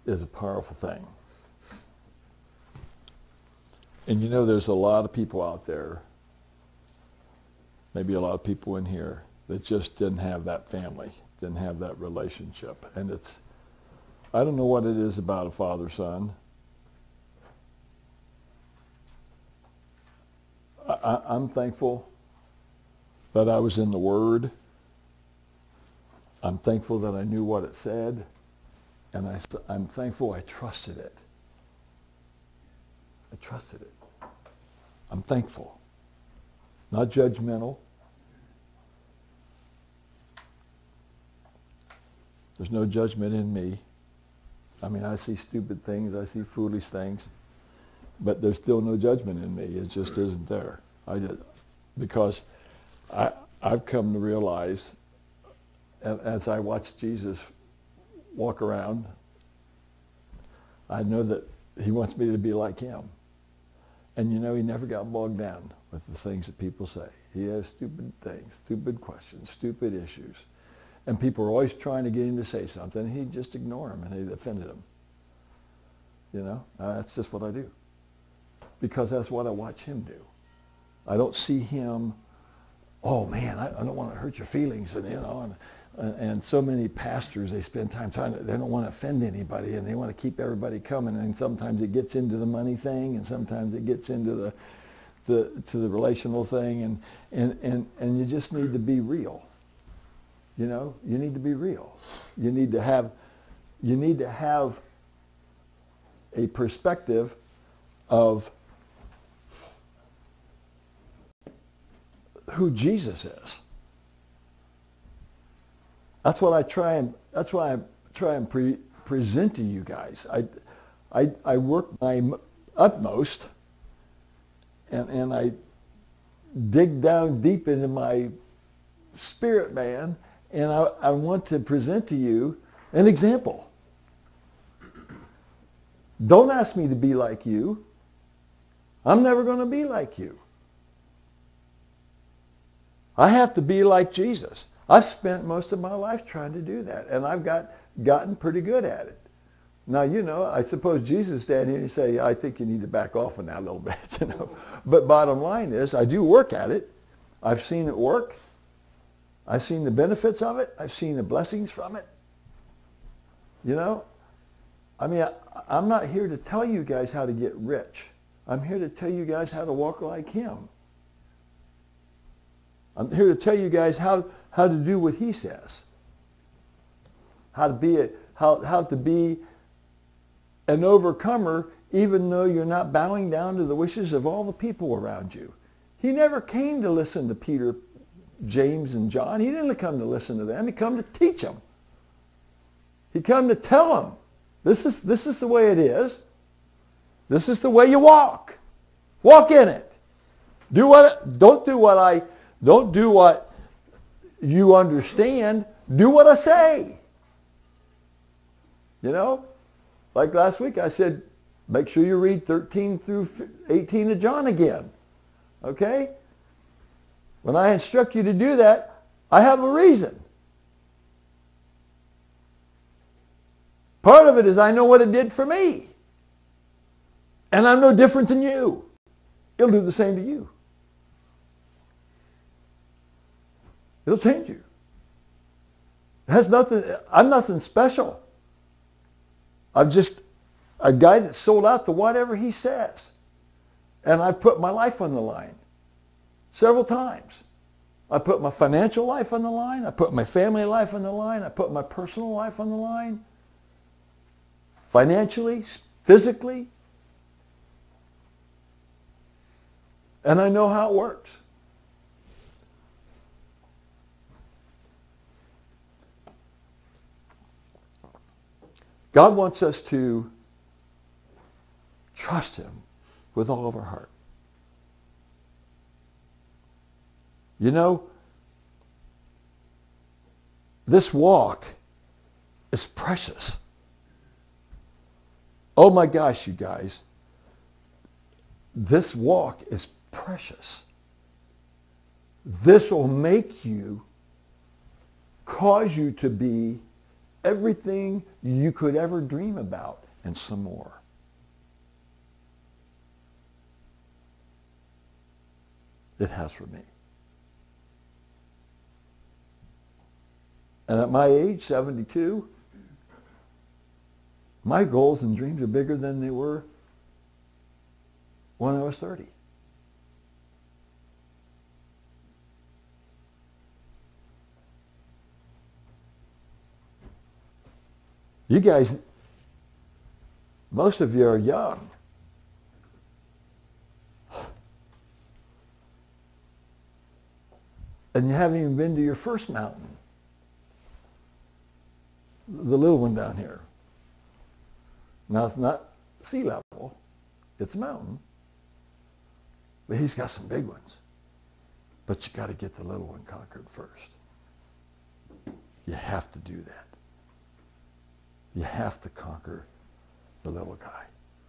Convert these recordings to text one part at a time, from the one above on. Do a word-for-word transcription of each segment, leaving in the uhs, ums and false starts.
is a powerful thing. And you know, there's a lot of people out there, maybe a lot of people in here, that just didn't have that family, didn't have that relationship. And it's, I don't know what it is about a father-son. I, I'm thankful that I was in the Word. I'm thankful that I knew what it said. And I, I'm thankful I trusted it. I trusted it. I'm thankful. Not judgmental. There's no judgment in me. I mean, I see stupid things, I see foolish things, but there's still no judgment in me. It just isn't there. I just, because I, I've come to realize, as I watch Jesus walk around, I know that he wants me to be like him. And you know, he never got bogged down with the things that people say. He has stupid things, stupid questions, stupid issues. And people are always trying to get him to say something, and he'd just ignore them, and it offended him. You know, uh, that's just what I do. Because that's what I watch him do. I don't see him, oh man, I, I don't want to hurt your feelings, and you know, and, and so many pastors, they spend time trying to, they don't want to offend anybody, and they want to keep everybody coming, and sometimes it gets into the money thing, and sometimes it gets into the, the to the relational thing, and, and, and, and you just need to be real. You know, you need to be real. You need to have, you need to have a perspective of who Jesus is. That's what I try and that's what I try and pre, present to you guys. I, I, I work my utmost, and and I dig down deep into my spirit, man. And I, I want to present to you an example. Don't ask me to be like you. I'm never going to be like you. I have to be like Jesus. I've spent most of my life trying to do that, and I've got gotten pretty good at it. Now, you know, I suppose Jesus stand here and say, I think you need to back off on that a little bit, you know. But bottom line is, I do work at it. I've seen it work. I've seen the benefits of it. I've seen the blessings from it. You know, I mean, I, I'm not here to tell you guys how to get rich. I'm here to tell you guys how to walk like him. I'm here to tell you guys how, how to do what he says. How to be a, how, how to be an overcomer, even though you're not bowing down to the wishes of all the people around you. He never came to listen to Peter, James, and John. He didn't come to listen to them. He came to teach them. He came to tell them, this is, this is the way it is. This is the way you walk. Walk in it. Do what, don't do what I, don't do what you understand. Do what I say. You know, like last week I said, make sure you read thirteen through eighteen of John again. Okay? When I instruct you to do that, I have a reason. Part of it is I know what it did for me. And I'm no different than you. It'll do the same to you. It'll change you. It has nothing, I'm nothing special. I'm just a guy that's sold out to whatever he says. And I put my life on the line. Several times. I put my financial life on the line. I put my family life on the line. I put my personal life on the line. Financially, physically. And I know how it works. God wants us to trust him with all of our heart. You know, this walk is precious. Oh my gosh, you guys. This walk is precious. This will make you, cause you to be everything you could ever dream about and some more. It has for me. And at my age, seventy-two, my goals and dreams are bigger than they were when I was thirty. You guys, most of you are young. And you haven't even been to your first mountain. The little one down here. Now it's not sea level, it's a mountain. But he's got some big ones. But you got to get the little one conquered first. You have to do that. You have to conquer the little guy.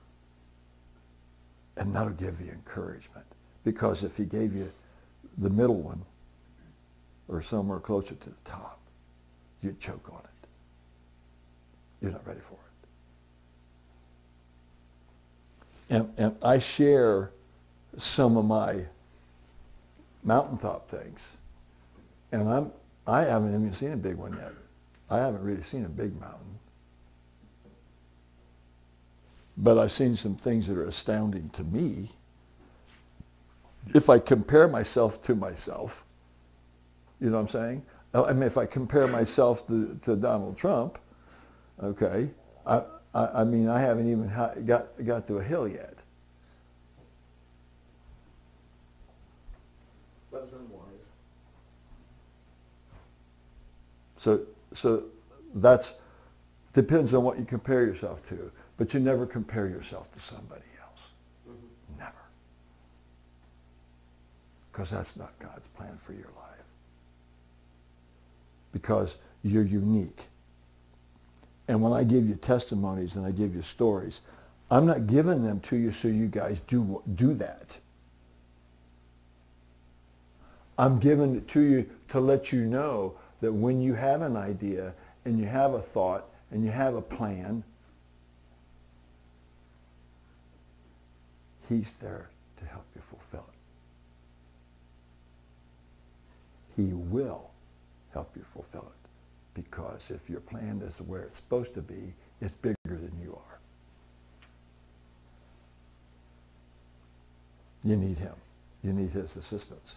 And that'll give you encouragement. Because if he gave you the middle one, or somewhere closer to the top, you'd choke on it. You're not ready for it. And, and I share some of my mountaintop things. And I'm, I haven't even seen a big one yet. I haven't really seen a big mountain. But I've seen some things that are astounding to me. If I compare myself to myself, you know what I'm saying? I mean, if I compare myself to, to Donald Trump, okay, I, I, I mean, I haven't even ha- got, got to a hill yet. That's unwise. So, so that's, depends on what you compare yourself to. But you never compare yourself to somebody else. Mm-hmm. Never. Because that's not God's plan for your life. Because you're unique. And when I give you testimonies and I give you stories, I'm not giving them to you so you guys do do that. I'm giving it to you to let you know that when you have an idea and you have a thought and you have a plan, He's there to help you fulfill it. He will help you fulfill it. Because if your plan is where it's supposed to be, it's bigger than you are. You need him. You need his assistance.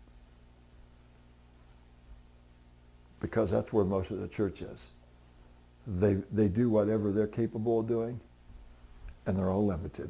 Because that's where most of the church is. They, they do whatever they're capable of doing, and they're all limited.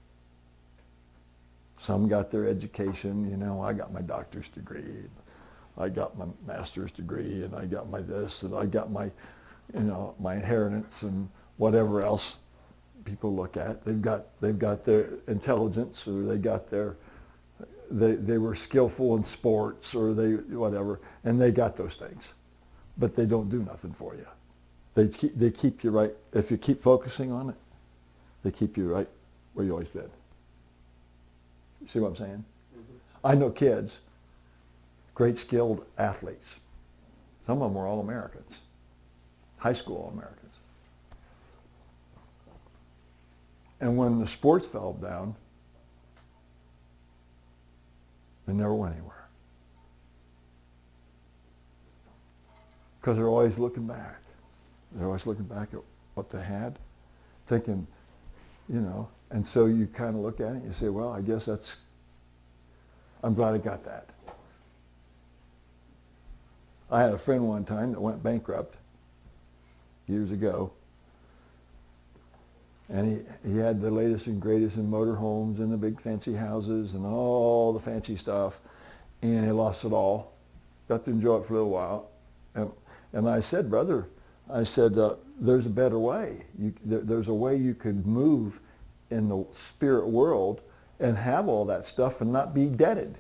Some got their education, you know, I got my doctor's degree, I got my master's degree, and I got my this, and I got my, you know, my inheritance and whatever else people look at. They've got they've got their intelligence, or they got their, they they were skillful in sports, or they whatever, and they got those things, but they don't do nothing for you. They keep they keep you right. If you keep focusing on it, they keep you right where you always been. See what I'm saying? Mm-hmm. I know kids, great skilled athletes. Some of them were All-Americans, high school All-Americans. And when the sports fell down, they never went anywhere. Because they're always looking back. They're always looking back at what they had, thinking, you know, and so you kind of look at it and you say, well, I guess that's, I'm glad I got that. I had a friend one time that went bankrupt years ago. And he, he had the latest and greatest in motorhomes and the big fancy houses and all the fancy stuff. And he lost it all. Got to enjoy it for a little while. And, and I said, brother, I said, uh, there's a better way. You, there, there's a way you could move in the spirit world and have all that stuff and not be indebted.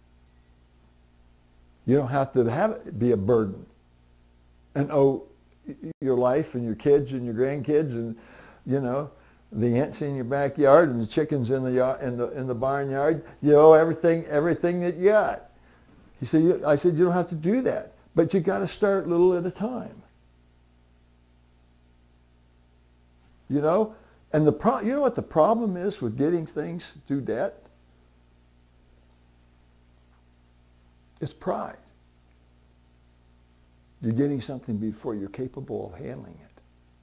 You don't have to have it be a burden and owe your life and your kids and your grandkids and, you know, the ants in your backyard and the chickens in the yard, in the in the barnyard. You owe everything everything that you got. He said, I said, you don't have to do that, but you got to start little at a time. You know? And the pro- you know what the problem is with getting things through debt? It's pride. You're getting something before you're capable of handling it.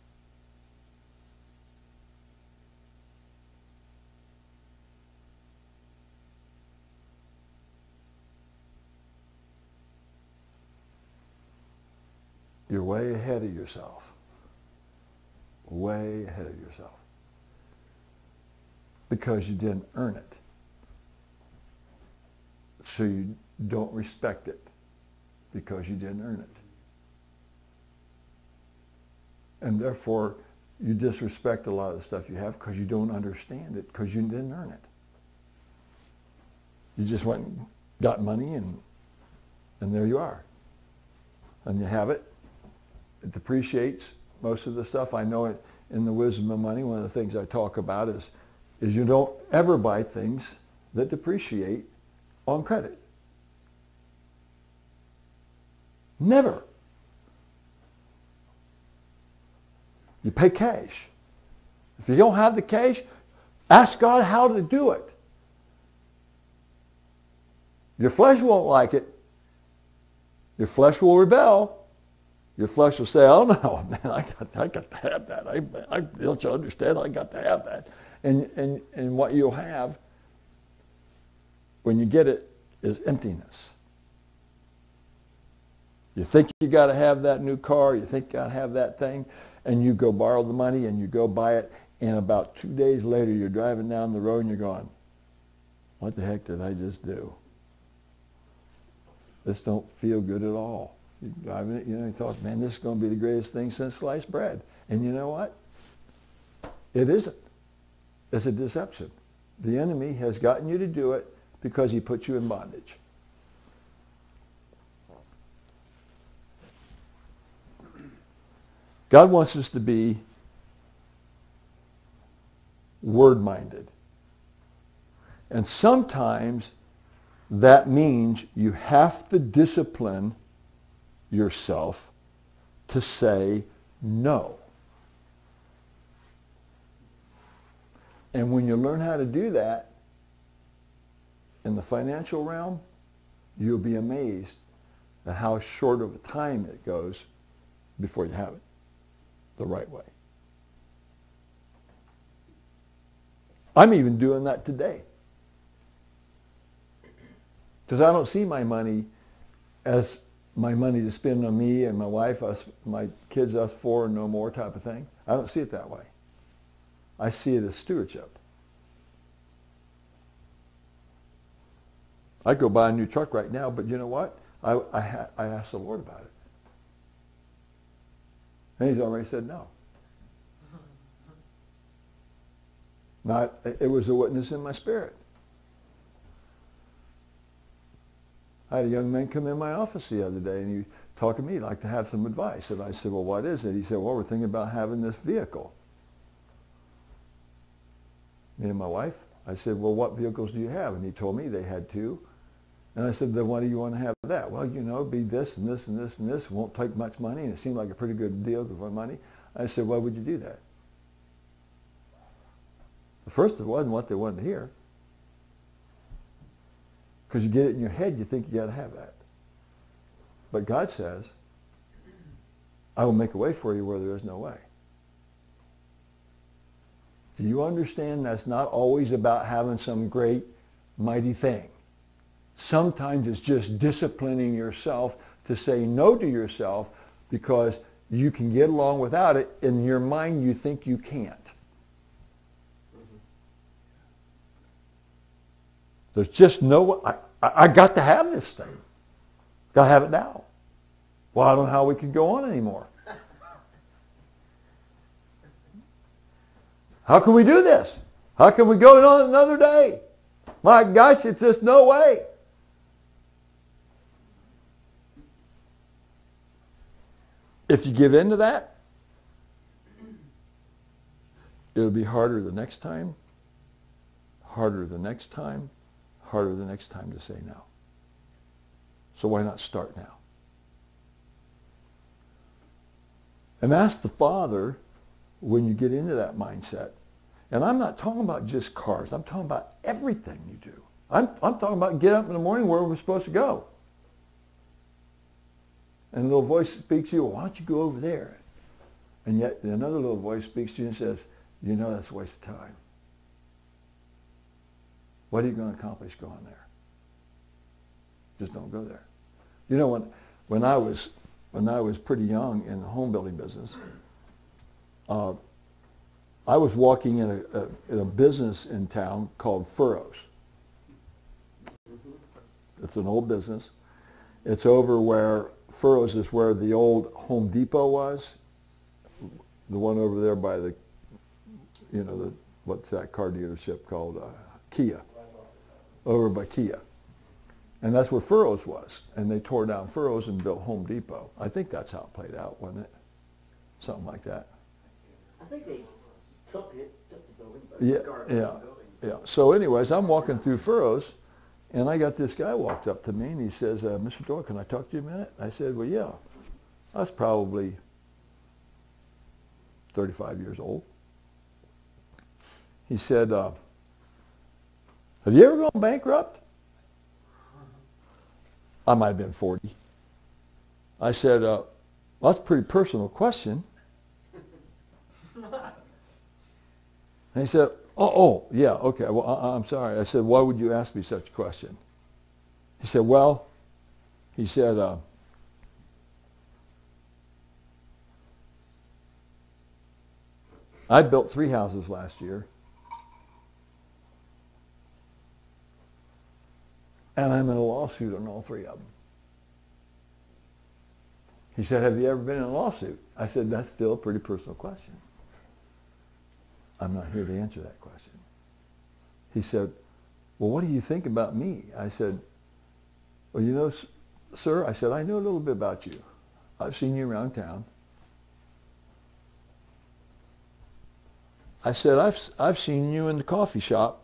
You're way ahead of yourself. Way ahead of yourself. Because you didn't earn it. So you don't respect it because you didn't earn it. And therefore, you disrespect a lot of the stuff you have because you don't understand it because you didn't earn it. You just went and got money and and there you are. And you have it. It depreciates. Most of the stuff I know it in the Wisdom of Money, one of the things I talk about is, is you don't ever buy things that depreciate on credit. Never. You pay cash. If you don't have the cash, ask God how to do it. Your flesh won't like it. Your flesh will rebel. Your flesh will say, oh no, man, I got, I got to have that. I, I, don't you understand? I got to have that. And, and, and what you'll have when you get it is emptiness. You think you got to have that new car, you think you got to have that thing, and you go borrow the money and you go buy it, and about two days later you're driving down the road and you're going, what the heck did I just do? This don't feel good at all. You're driving it, you know, you thought, man, this is going to be the greatest thing since sliced bread. And you know what? It isn't. It's a deception. The enemy has gotten you to do it because he put you in bondage. God wants us to be word-minded. And sometimes that means you have to discipline yourself to say no. And when you learn how to do that in the financial realm, you'll be amazed at how short of a time it goes before you have it the right way. I'm even doing that today. Because I don't see my money as my money to spend on me and my wife, us, my kids, us four, and no more type of thing. I don't see it that way. I see it as stewardship. I go buy a new truck right now, but you know what? I, I, ha- I asked the Lord about it. And he's already said no. Not, it was a witness in my spirit. I had a young man come in my office the other day, and he talked to me, he'd like to have some advice. And I said, well, what is it? He said, well, we're thinking about having this vehicle. Me and my wife. I said, well, what vehicles do you have? And he told me they had two. And I said, then why do you want to have that? Well, you know, be this and this and this and this. It won't take much money, and it seemed like a pretty good deal for money. I said, why would you do that? At first, it wasn't what they wanted to hear. Because you get it in your head, you think you got to have that. But God says, I will make a way for you where there is no way. Do you understand that's not always about having some great, mighty thing? Sometimes it's just disciplining yourself to say no to yourself because you can get along without it. In your mind, you think you can't. There's just no, I, I got to have this thing. Got to have it now. Well, I don't know how we can go on anymore. How can we do this? How can we go on another day? My gosh, it's just no way. If you give in to that, it'll be harder the next time, harder the next time, harder the next time to say no. So why not start now? And ask the Father when you get into that mindset, and I'm not talking about just cars, I'm talking about everything you do. I'm, I'm talking about get up in the morning where we're supposed to go. And a little voice speaks to you, well, why don't you go over there? And yet another little voice speaks to you and says, you know that's a waste of time. What are you going to accomplish going there? Just don't go there. You know, when when I was when I was pretty young in the home building business, uh, I was walking in a, a in a business in town called Furrows. It's an old business. It's over where Furrows is where the old Home Depot was. The one over there by the, you know, the what's that car dealership called? Uh, Kia. Over by Kia. And that's where Furrows was. And they tore down Furrows and built Home Depot. I think that's how it played out, wasn't it? Something like that. I think they took it, took the building, but Yeah, regardless yeah, of the building. yeah. So anyways, I'm walking through Furrows, and I got this guy walked up to me, and he says, uh, Mister Doyle, can I talk to you a minute? I said, well, yeah. I was probably thirty-five years old. He said, uh, have you ever gone bankrupt? I might have been forty. I said, uh, well, that's a pretty personal question. And he said, oh, oh, yeah, okay, well, I, I'm sorry. I said, why would you ask me such a question? He said, well, he said, uh, I built three houses last year. And I'm in a lawsuit on all three of them. He said, have you ever been in a lawsuit? I said, that's still a pretty personal question. I'm not here to answer that question. He said, well, what do you think about me? I said, well, you know, sir, I said, I know a little bit about you. I've seen you around town. I said, I've, I've seen you in the coffee shop,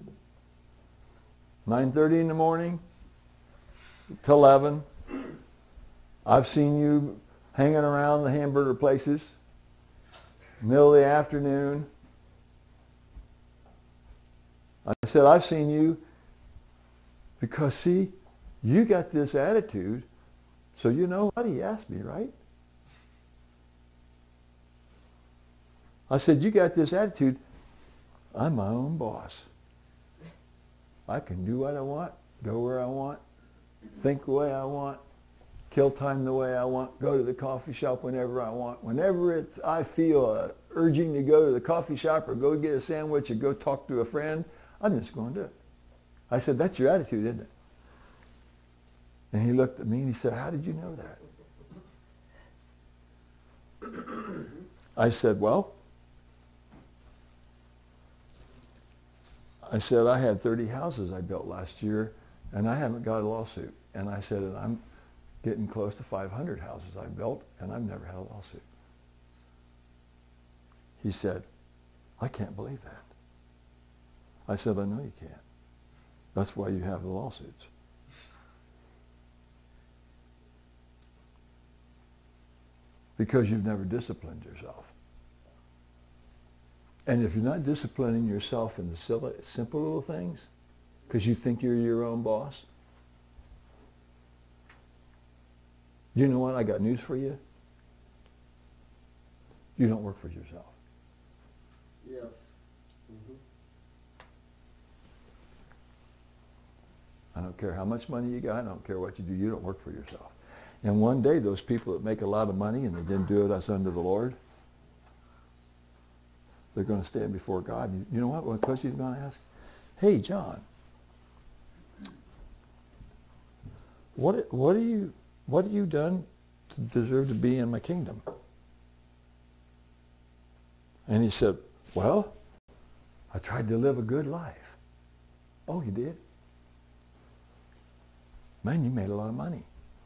nine thirty in the morning to eleven. I've seen you hanging around the hamburger places, middle of the afternoon. I said, I've seen you because, see, you got this attitude, so you know what? He asked me, right? I said, you got this attitude, I'm my own boss. I can do what I want, go where I want, think the way I want, kill time the way I want, go to the coffee shop whenever I want. Whenever it's, I feel uh, urging to go to the coffee shop or go get a sandwich or go talk to a friend, I'm just going to do it. I said, that's your attitude, isn't it? And he looked at me and he said, how did you know that? I said, well, I said, I had thirty houses I built last year, and I haven't got a lawsuit. And I said, and I'm getting close to five hundred houses I built, and I've never had a lawsuit. He said, I can't believe that. I said, I know you can't. That's why you have the lawsuits. Because you've never disciplined yourself. And if you're not disciplining yourself in the silly, simple little things, because you think you're your own boss, you know what? I got news for you. You don't work for yourself. Yes. Mm-hmm. I don't care how much money you got. I don't care what you do. You don't work for yourself. And one day, those people that make a lot of money and they didn't do it as unto the Lord, they're going to stand before God. You know what? What question he's going to ask? Hey, John, what what are you what have you done to deserve to be in my kingdom? And he said, well, I tried to live a good life. Oh, you did? Man, you made a lot of money.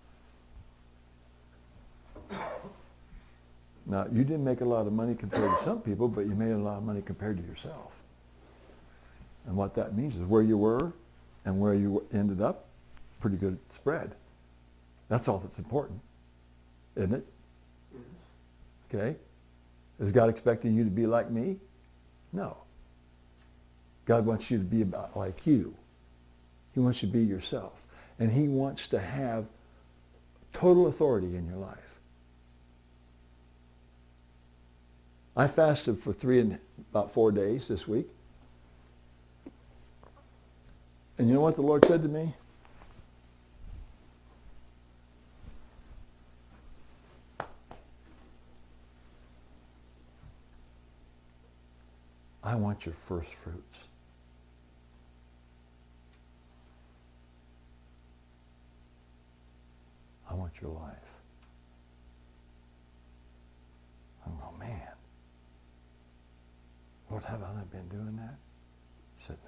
Now, you didn't make a lot of money compared to some people, but you made a lot of money compared to yourself. And what that means is where you were and where you ended up, pretty good spread. That's all that's important, isn't it? Okay? Is God expecting you to be like me? No. God wants you to be about like you. He wants you to be yourself. And he wants to have total authority in your life. I fasted for three and about four days this week. And you know what the Lord said to me? I want your first fruits. I want your life. I'm going, man, Lord, have I not been doing that? He said, no.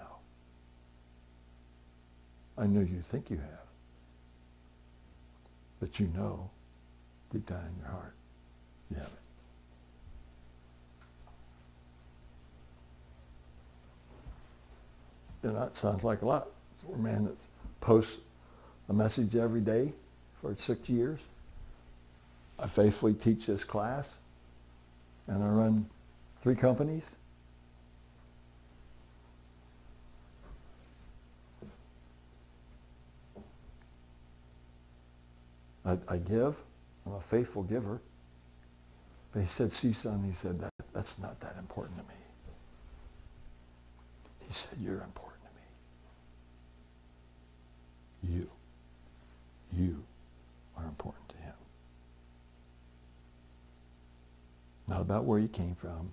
I know you think you have. But you know, deep down in your heart, you haven't. You know, that sounds like a lot for a man that posts a message every day for six years. I faithfully teach this class, and I run three companies. I, I give. I'm a faithful giver. But he said, see, son, he said, that that's not that important to me. He said, you're important to me. You. You are important to him. Not about where you came from.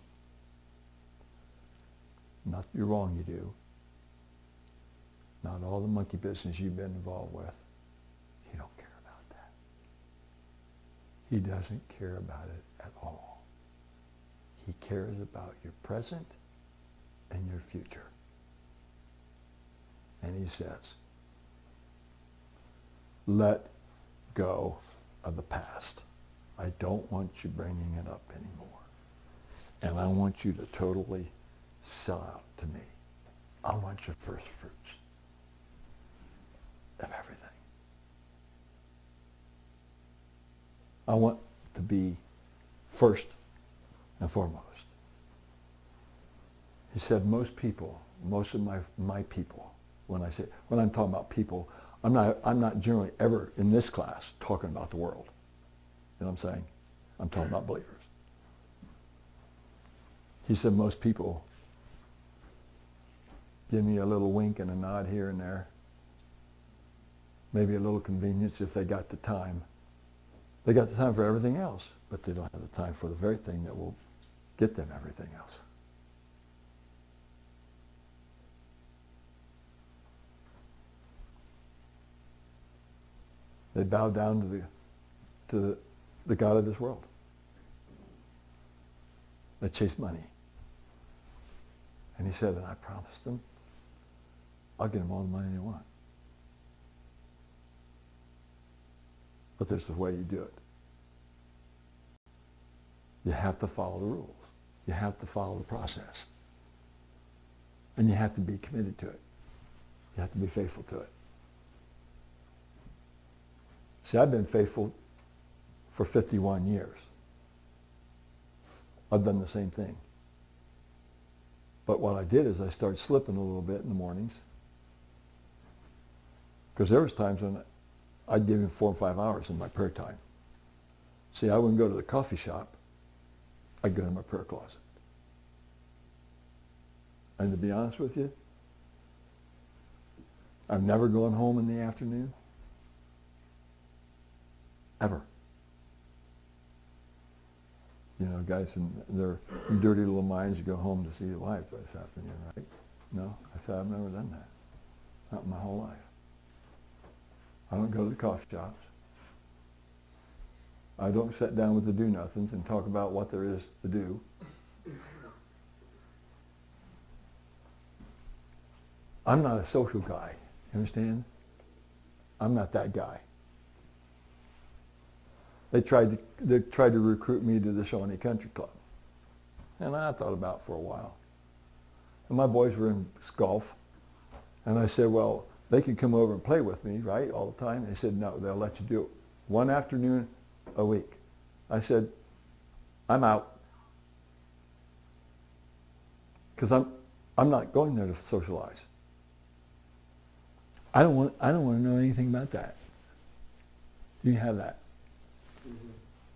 Not you're wrong you do. Not all the monkey business you've been involved with. He don't care about that. He doesn't care about it at all. He cares about your present and your future. And he says, let go of the past. I don't want you bringing it up anymore. And I want you to totally sell out to me. I want your first fruits of everything. I want to be first and foremost. He said most people, most of my, my people, when I say, when I'm talking about people, I'm not, I'm not generally ever in this class talking about the world. You know what I'm saying? I'm talking about believers. He said most people give me a little wink and a nod here and there. Maybe a little convenience if they got the time. They got the time for everything else, but they don't have the time for the very thing that will get them everything else. They bow down to the to the, the God of this world. They chase money. And he said, and I promised them, I'll get them all the money they want. But there's the way you do it. You have to follow the rules. You have to follow the process. And you have to be committed to it. You have to be faithful to it. See, I've been faithful for fifty-one years. I've done the same thing. But what I did is I started slipping a little bit in the mornings. Because there was times when I'd give him four or five hours in my prayer time. See, I wouldn't go to the coffee shop. I'd go to my prayer closet. And to be honest with you, I've never gone home in the afternoon. Ever. You know, guys in their dirty little minds go home to see the wives this afternoon, right? No, I said, I've never done that. Not in my whole life. I don't go to the coffee shops. I don't sit down with the do-nothings and talk about what there is to do. I'm not a social guy. You understand? I'm not that guy. They tried to they tried to recruit me to the Shawnee Country Club. And I thought about it for a while. And my boys were in golf. And I said, well, they could come over and play with me, right, all the time. They said, no, they'll let you do it one afternoon a week. I said, I'm out. Because I'm, I'm not going there to socialize. I don't want, I don't want to know anything about that. You have that. Mm-hmm.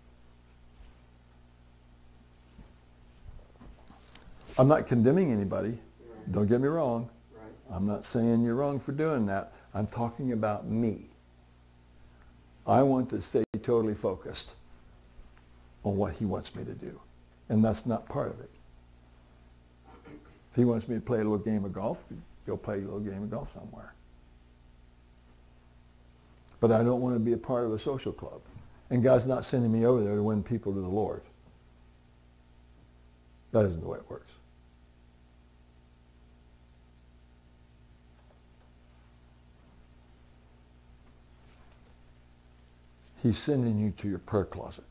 I'm not condemning anybody. Right. Don't get me wrong. Right. I'm not saying you're wrong for doing that. I'm talking about me. I want to stay totally focused on what he wants me to do. And that's not part of it. If he wants me to play a little game of golf, go play a little game of golf somewhere. But I don't want to be a part of a social club. And God's not sending me over there to win people to the Lord. That isn't the way it works. He's sending you to your prayer closet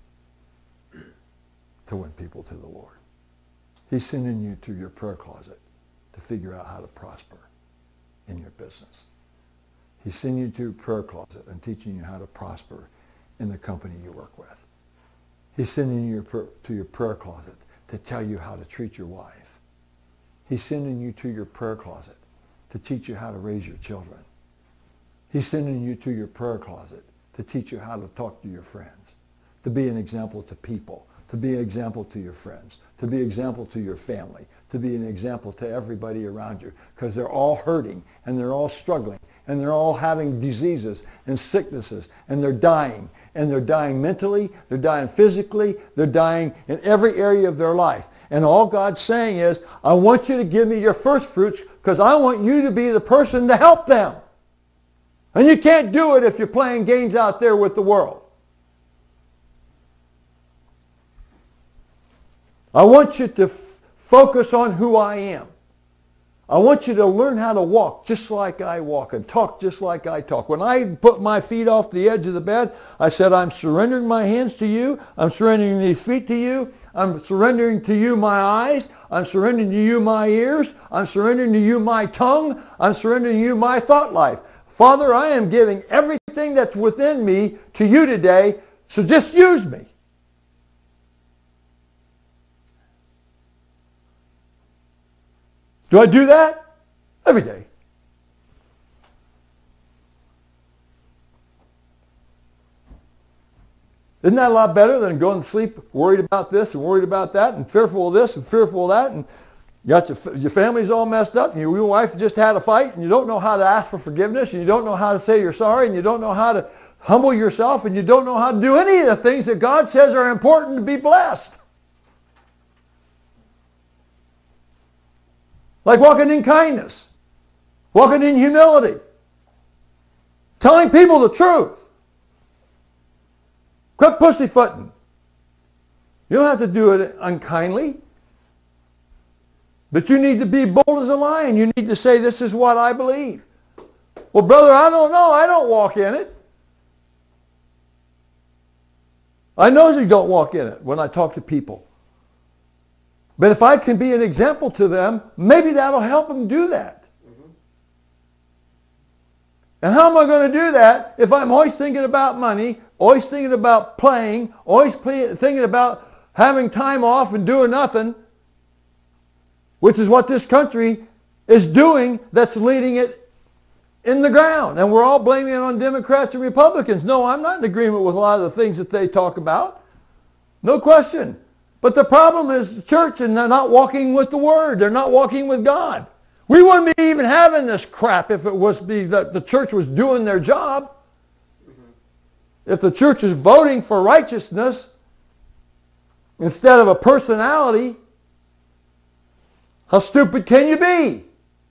to win people to the Lord. He's sending you to your prayer closet to figure out how to prosper in your business. He's sending you to your prayer closet and teaching you how to prosper in the company you work with. He's sending you to your prayer closet to tell you how to treat your wife. He's sending you to your prayer closet to teach you how to raise your children. He's sending you to your prayer closet to teach you how to talk to your friends, to be an example to people, to be an example to your friends, to be an example to your family, to be an example to everybody around you, because they're all hurting and they're all struggling and they're all having diseases and sicknesses and they're dying. And they're dying mentally, they're dying physically, they're dying in every area of their life. And all God's saying is, I want you to give me your first fruits because I want you to be the person to help them. And you can't do it if you're playing games out there with the world. I want you to f- focus on who I am. I want you to learn how to walk just like I walk and talk just like I talk. When I put my feet off the edge of the bed, I said, I'm surrendering my hands to you. I'm surrendering these feet to you. I'm surrendering to you my eyes. I'm surrendering to you my ears. I'm surrendering to you my tongue. I'm surrendering to you my thought life. Father, I am giving everything that's within me to you today, so just use me. Do I do that? Every day. Isn't that a lot better than going to sleep worried about this and worried about that and fearful of this and fearful of that, and you got your, your family's all messed up and your, your wife just had a fight and you don't know how to ask for forgiveness and you don't know how to say you're sorry and you don't know how to humble yourself and you don't know how to do any of the things that God says are important to be blessed. Like walking in kindness, walking in humility, telling people the truth. Quit pussyfooting. You don't have to do it unkindly. But you need to be bold as a lion. You need to say, this is what I believe. Well, brother, I don't know. I don't walk in it. I know you don't walk in it when I talk to people. But if I can be an example to them, maybe that'll help them do that. Mm-hmm. And how am I going to do that if I'm always thinking about money, always thinking about playing, always play, thinking about having time off and doing nothing, which is what this country is doing that's leading it in the ground. And we're all blaming it on Democrats and Republicans. No, I'm not in agreement with a lot of the things that they talk about. No question. But the problem is the church, and they're not walking with the Word. They're not walking with God. We wouldn't be even having this crap if it was be that the church was doing their job. Mm-hmm. If the church is voting for righteousness instead of a personality, how stupid can you be?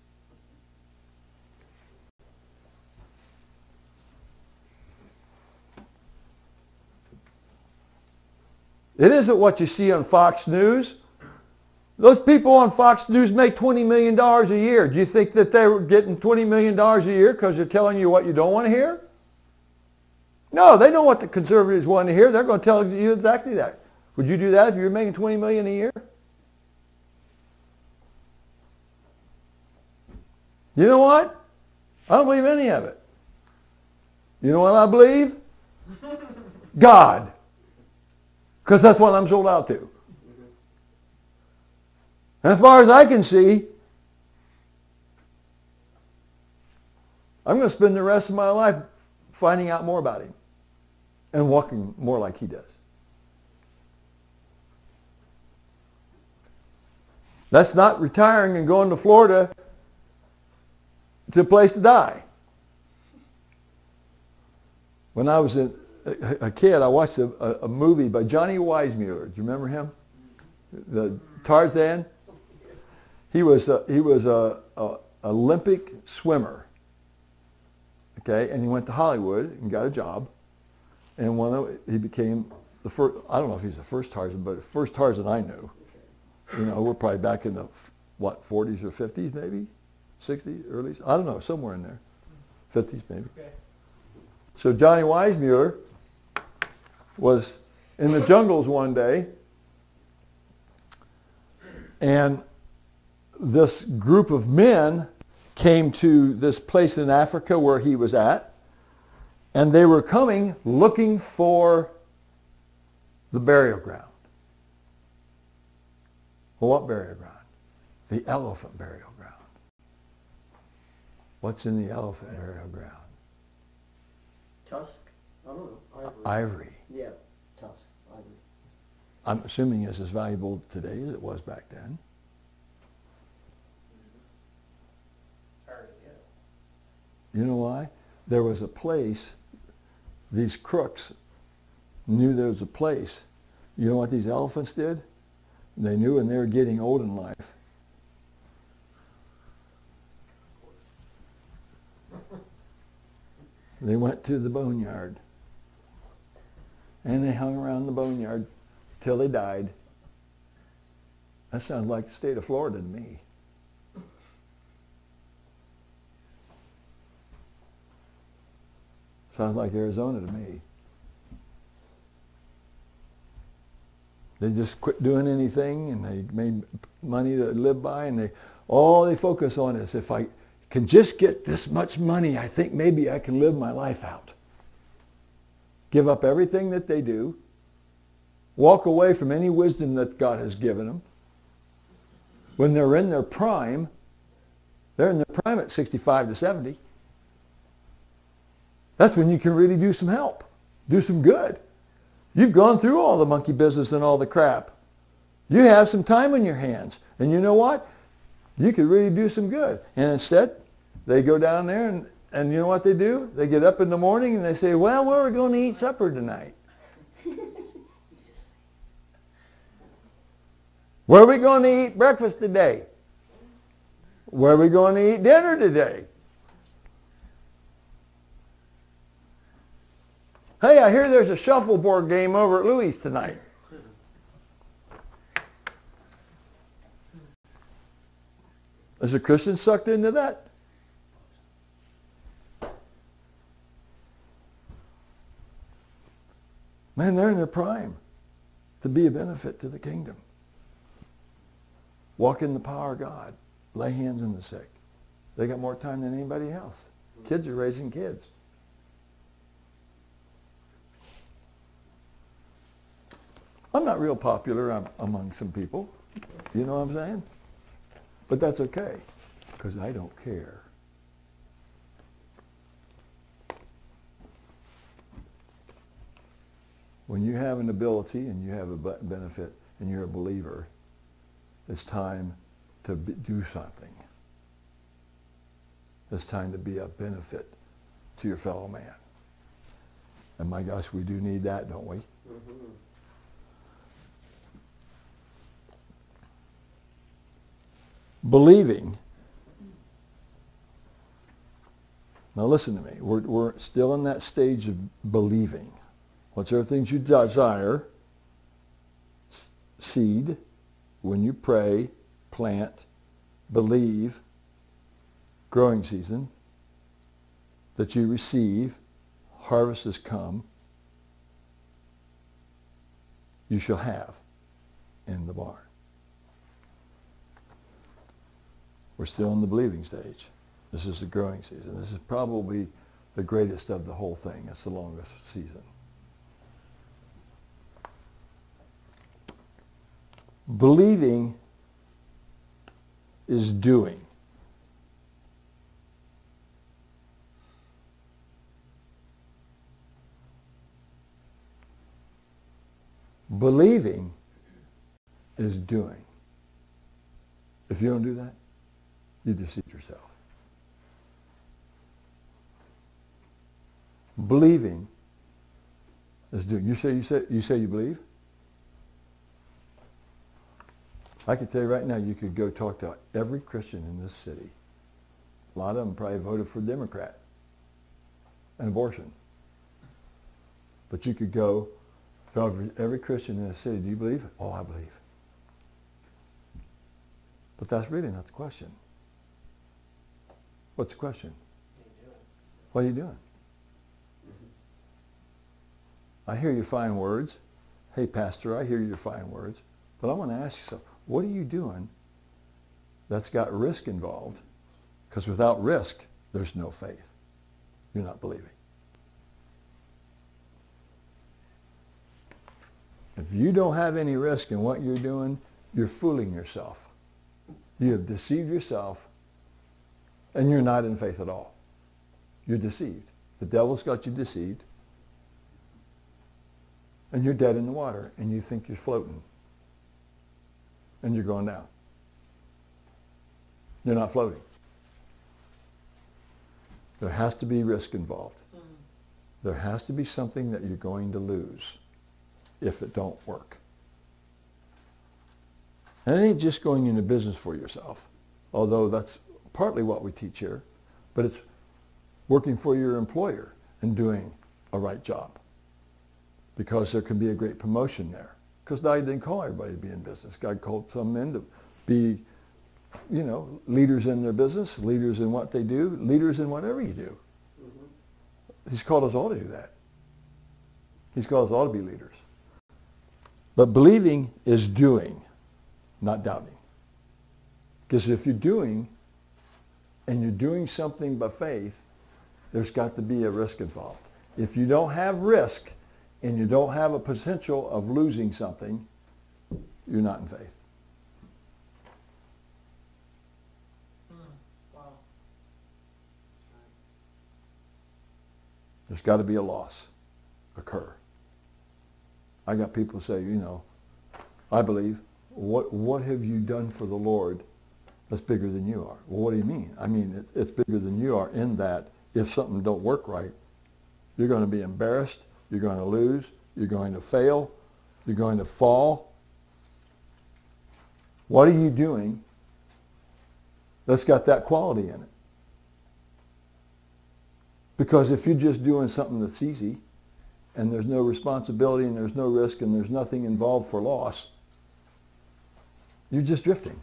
It isn't what you see on Fox News. Those people on Fox News make twenty million dollars a year. Do you think that they're getting twenty million dollars a year because they're telling you what you don't want to hear? No, they know what the conservatives want to hear. They're going to tell you exactly that. Would you do that if you were making twenty million dollars a year? You know what? I don't believe any of it. You know what I believe? God. Because that's what I'm sold out to. And as far as I can see, I'm going to spend the rest of my life finding out more about him and walking more like he does. That's not retiring and going to Florida to a place to die. When I was a, a, a kid, I watched a, a, a movie by Johnny Weissmuller. Do you remember him? The Tarzan. He was a, he was a, a Olympic swimmer. Okay, and he went to Hollywood and got a job, and one of, he became the first. I don't know if he's the first Tarzan, but the first Tarzan I knew. You know, we're probably back in the what forties or fifties, maybe sixties, early. I don't know, somewhere in there, fifties maybe. Okay. So Johnny Weissmuller was in the jungles one day, and this group of men came to this place in Africa where he was at, and they were coming looking for the burial ground. Well, what burial ground? The elephant burial ground. What's in the elephant burial ground? Tusk? I don't know. Ivory. Ivory. Yeah, tusk. Ivory. I'm assuming it's as valuable today as it was back then. You know why? There was a place, these crooks knew there was a place. You know what these elephants did? They knew when they were getting old in life. They went to the boneyard. And they hung around the boneyard till they died. That sounds like the state of Florida to me. Sounds like Arizona to me. They just quit doing anything, and they made money to live by, and they all they focus on is, if I can just get this much money, I think maybe I can live my life out. Give up everything that they do. Walk away from any wisdom that God has given them. When they're in their prime, they're in their prime at sixty-five to seventy. That's when you can really do some help, do some good. You've gone through all the monkey business and all the crap. You have some time on your hands. And you know what? You could really do some good. And instead, they go down there and, and you know what they do? They get up in the morning and they say, well, where are we going to eat supper tonight? Where are we going to eat breakfast today? Where are we going to eat dinner today? Hey, I hear there's a shuffleboard game over at Louis tonight. Is a Christian sucked into that? Man, they're in their prime to be a benefit to the kingdom. Walk in the power of God. Lay hands on the sick. They got more time than anybody else. Kids are raising kids. I'm not real popular um, among some people. You know what I'm saying? But that's okay, because I don't care. When you have an ability and you have a benefit and you're a believer, it's time to be, do something. It's time to be a benefit to your fellow man. And my gosh, we do need that, don't we? Mm-hmm. Believing. Now listen to me. We're, we're still in that stage of believing. What's other things you desire? S- seed. When you pray, plant, believe, growing season, that you receive, harvest has come, you shall have in the barn. We're still in the believing stage. This is the growing season. This is probably the greatest of the whole thing. It's the longest season. Believing is doing. Believing is doing. If you don't do that, you deceive yourself. Believing is doing. You say you say you say you believe? I can tell you right now, you could go talk to every Christian in this city. A lot of them probably voted for Democrat and abortion. But you could go to every, every Christian in the city. Do you believe? Oh, I believe. But that's really not the question. What's the question? What are you doing? I hear your fine words. Hey, Pastor, I hear your fine words. But I want to ask you something. What are you doing that's got risk involved? Because without risk, there's no faith. You're not believing. If you don't have any risk in what you're doing, you're fooling yourself. You have deceived yourself, and you're not in faith at all. You're deceived. The devil's got you deceived, and you're dead in the water, and you think you're floating, and you're going down. You're not floating. There has to be risk involved. Mm. There has to be something that you're going to lose if it don't work. And it ain't just going into business for yourself, although that's partly what we teach here, but it's working for your employer and doing a right job, because there can be a great promotion there. Because God didn't call everybody to be in business. God called some men to be, you know, leaders in their business, leaders in what they do, leaders in whatever you do. Mm-hmm. He's called us all to do that. He's called us all to be leaders. But believing is doing, not doubting. Because if you're doing, and you're doing something by faith, there's got to be a risk involved. If you don't have risk, and you don't have a potential of losing something, you're not in faith. Mm, wow. There's got to be a loss occur. I got people say, you know, I believe, what what have you done for the Lord that's bigger than you are? Well, what do you mean? I mean, it, it's bigger than you are in that if something don't work right, you're going to be embarrassed, you're going to lose, you're going to fail, you're going to fall. What are you doing that's got that quality in it? Because if you're just doing something that's easy, and there's no responsibility, and there's no risk, and there's nothing involved for loss, you're just drifting.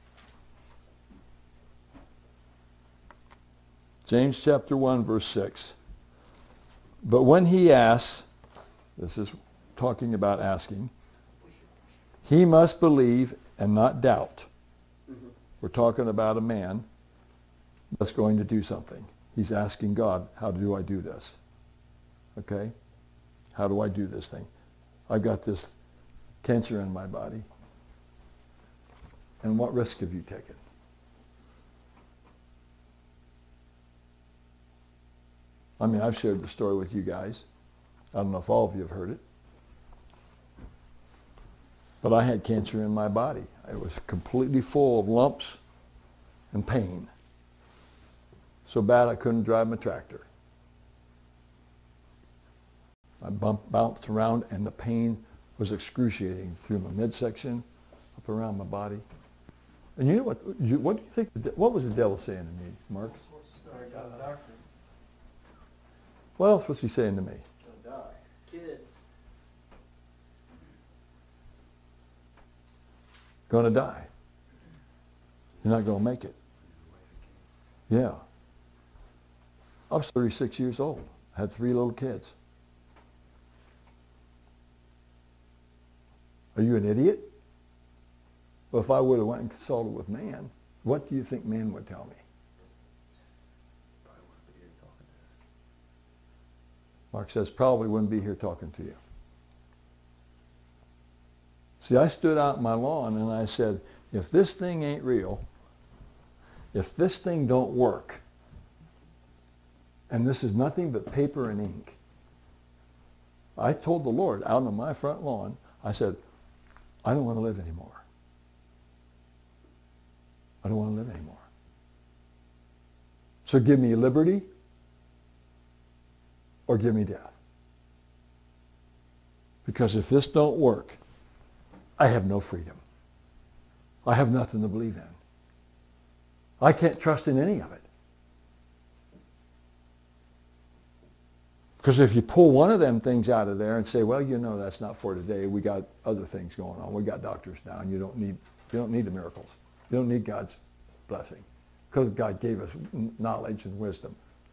James chapter one, verse six. But when he asks, this is talking about asking, he must believe and not doubt. Mm-hmm. We're talking about a man that's going to do something. He's asking God, how do I do this? Okay? How do I do this thing? I've got this cancer in my body. And what risk have you taken? I mean, I've shared the story with you guys. I don't know if all of you have heard it. But I had cancer in my body. It was completely full of lumps and pain. So bad I couldn't drive my tractor. I bumped, bounced around, and the pain was excruciating through my midsection, up around my body. And you know what? You, what do you think? The, what was the devil saying to me, Mark? What else was he saying to me? Don't die. Kids. Going to die. You're not going to make it. Yeah. I was thirty-six years old. I had three little kids. Are you an idiot? Well, if I would have went and consulted with man, what do you think man would tell me? Mark says, probably wouldn't be here talking to you. See, I stood out in my lawn and I said, if this thing ain't real, if this thing don't work, and this is nothing but paper and ink, I told the Lord out on my front lawn, I said, I don't want to live anymore. I don't want to live anymore. So give me liberty or give me death. Because if this don't work, I have no freedom. I have nothing to believe in. I can't trust in any of it. Because if you pull one of them things out of there and say, well, you know, that's not for today. We got other things going on. We got doctors now, and you don't need you don't need the miracles. You don't need God's blessing. Because God gave us knowledge and wisdom.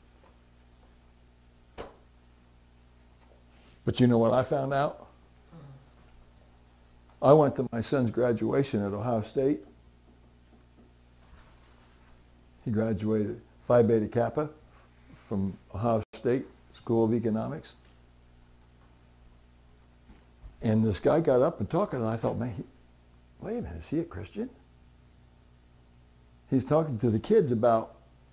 But you know what I found out? I went to my son's graduation at Ohio State. He graduated Phi Beta Kappa from Ohio State School of Economics. And this guy got up and talking, and I thought, man, he, wait a minute, is he a Christian? He's talking to the kids about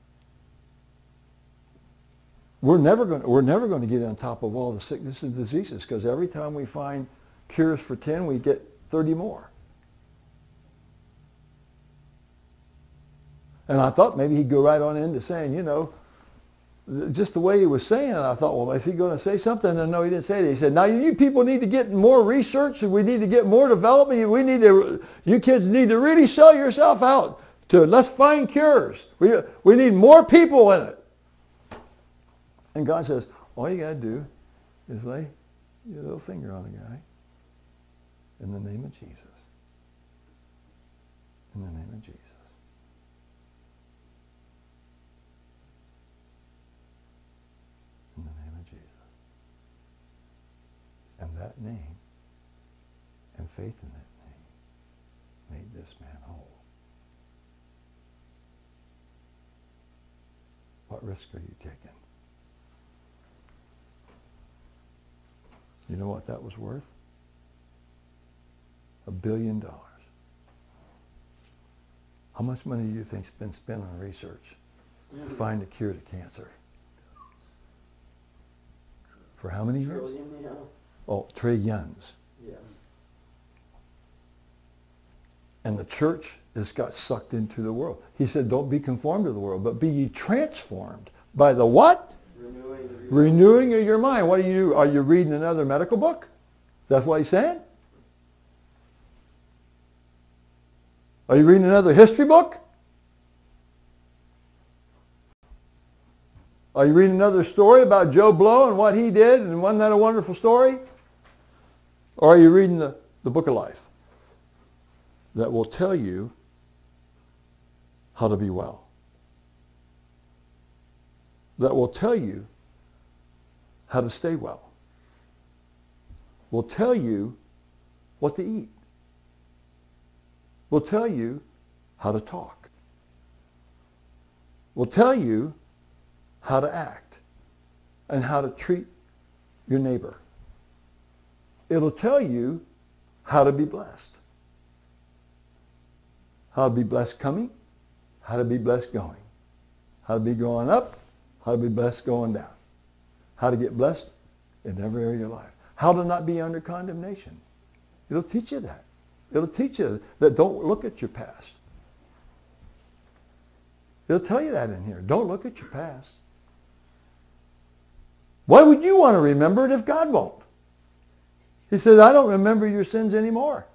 we're never going we're never going to get on top of all the sickness and diseases, because every time we find cures for ten, we get thirty more. And I thought maybe he'd go right on into saying, you know, just the way he was saying it, I thought, well, is he going to say something? And no, he didn't say that. He said, now you people need to get more research, and we need to get more development. We need to, you kids need to really sell yourself out to, let's find cures. We, we need more people in it. And God says, all you got to do is lay your little finger on a guy in the name of Jesus. In the name of Jesus. In the name of Jesus. And that name and faith in that name made this man whole. What risk are you taking? You know what that was worth? A billion dollars. How much money do you think's been spent on research to find a cure to cancer? For how many years? Trillion, yeah. Oh, trillions. Yes. And the church just got sucked into the world. He said, don't be conformed to the world, but be ye transformed by the what? Renewing of your Renewing of your mind. What are you, are you reading another medical book? That's what he's saying? Are you reading another history book? Are you reading another story about Joe Blow and what he did, and wasn't that a wonderful story? Or are you reading the, the book of life that will tell you how to be well? That will tell you how to stay well? Will tell you what to eat? Will tell you how to talk? Will tell you how to act and how to treat your neighbor. It'll tell you how to be blessed. How to be blessed coming, how to be blessed going. How to be going up, how to be blessed going down. How to get blessed in every area of your life. How to not be under condemnation. It'll teach you that. It'll teach you that don't look at your past. It'll tell you that in here. Don't look at your past. Why would you want to remember it if God won't? He says, I don't remember your sins anymore.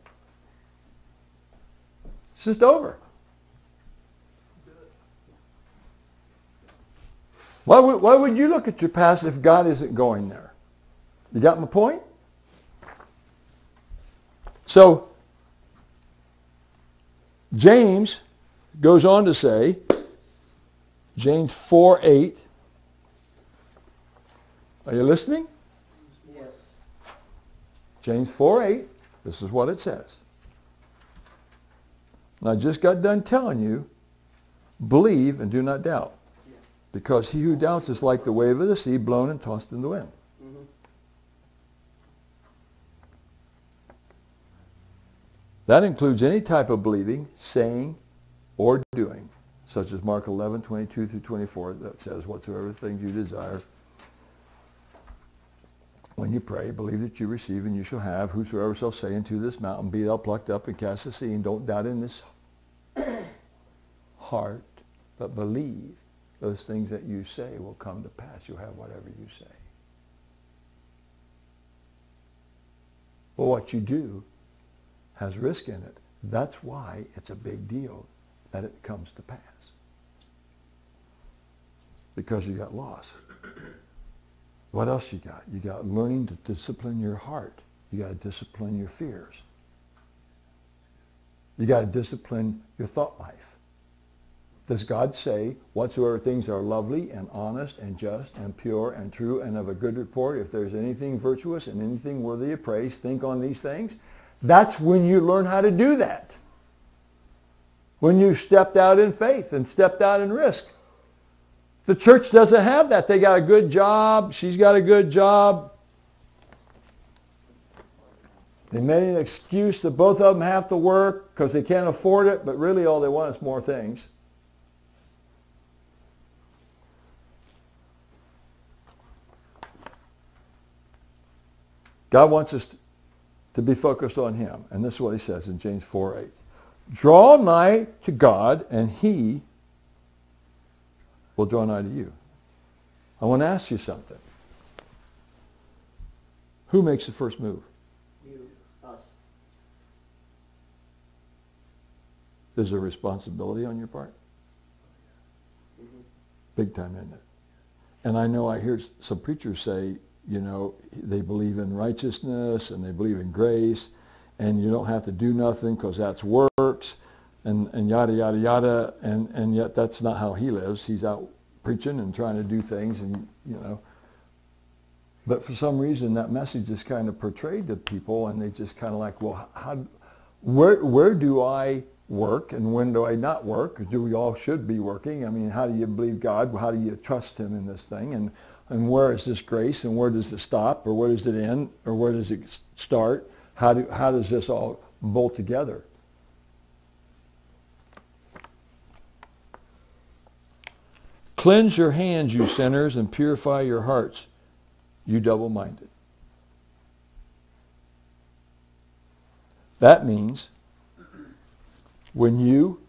It's just over. Why would, why would you look at your past if God isn't going there? You got my point? So, James goes on to say, James four eight. Are you listening? Yes. James four eight. This is what it says. And I just got done telling you, believe and do not doubt. Yeah. Because he who doubts is like the wave of the sea blown and tossed in the wind. Mm-hmm. That includes any type of believing, saying, or doing. such as Mark eleven, twenty-two through twenty-four, that says, whatsoever things you desire, when you pray, believe that you receive and you shall have. Whosoever shall say unto this mountain, be thou plucked up and cast to sea, and don't doubt in this heart, but believe those things that you say will come to pass. You'll have whatever you say. Well, what you do has risk in it. That's why it's a big deal that it comes to pass. Because you got loss. What else you got? You got learning to discipline your heart. You got to discipline your fears. You got to discipline your thought life. Does God say, whatsoever things are lovely and honest and just and pure and true and of a good report, if there's anything virtuous and anything worthy of praise, think on these things? That's when you learn how to do that. When you stepped out in faith and stepped out in risk. The church doesn't have that. They got a good job. She's got a good job. They made an excuse that both of them have to work because they can't afford it, but really all they want is more things. God wants us to be focused on him. And this is what he says in James four eight. Draw nigh to God, and he will draw nigh to you. I want to ask you something. Who makes the first move? You, us. There's a responsibility on your part? Mm-hmm. Big time, isn't it? And I know I hear some preachers say, you know, they believe in righteousness and they believe in grace, and you don't have to do nothing because that's works, and, and yada, yada, yada, and, and yet that's not how he lives. He's out preaching and trying to do things, and, you know. But for some reason, that message is kind of portrayed to people, and they just kind of like, well, how, where, where do I work, and when do I not work? Do we all should be working? I mean, how do you believe God? How do you trust him in this thing? And And where is this grace, and where does it stop, or where does it end, or where does it start? How do how does this all bolt together? Cleanse your hands, you sinners, and purify your hearts, you double-minded. That means when you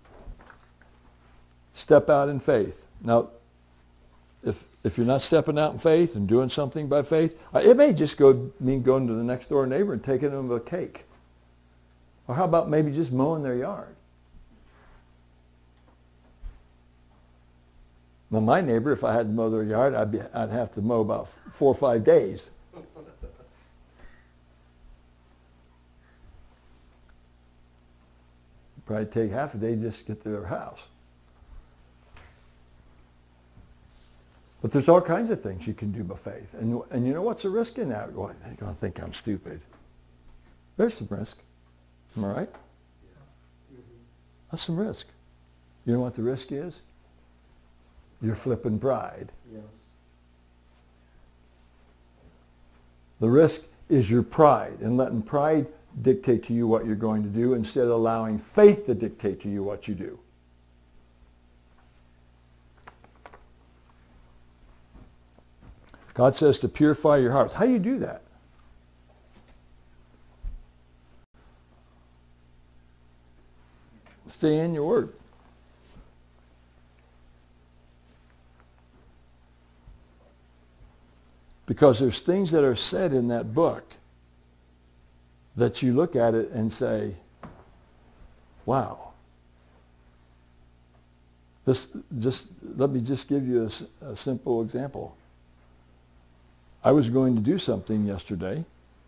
step out in faith. Now, If if you're not stepping out in faith and doing something by faith, it may just go mean going to the next door neighbor and taking them a cake. Or how about maybe just mowing their yard? Now my neighbor, if I had to mow their yard, I'd be I'd have to mow about four or five days. Probably take half a day just to get to their house. But there's all kinds of things you can do by faith. And, and you know what's the risk in that? Well, they're going to think I'm stupid. There's some risk. Am I right? Yeah. Mm-hmm. That's some risk. You know what the risk is? Your flipping pride. Yes. The risk is your pride, and letting pride dictate to you what you're going to do instead of allowing faith to dictate to you what you do. God says to purify your hearts. How do you do that? Stay in your word. Because there's things that are said in that book that you look at it and say, wow. This just let me just give you a, a simple example. I was going to do something yesterday,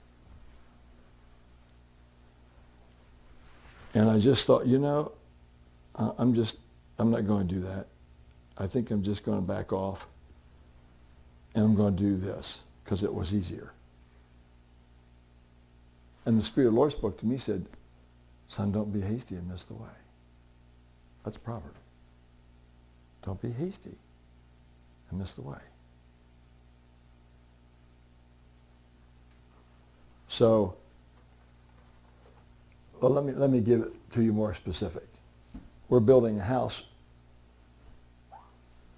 and I just thought, you know, uh, I'm just, I'm not going to do that. I think I'm just going to back off, and I'm going to do this, because it was easier. And the Spirit of the Lord spoke to me, said, son, don't be hasty and miss the way. That's a proverb. Don't be hasty and miss the way. So, well, let me let me give it to you more specific. We're building a house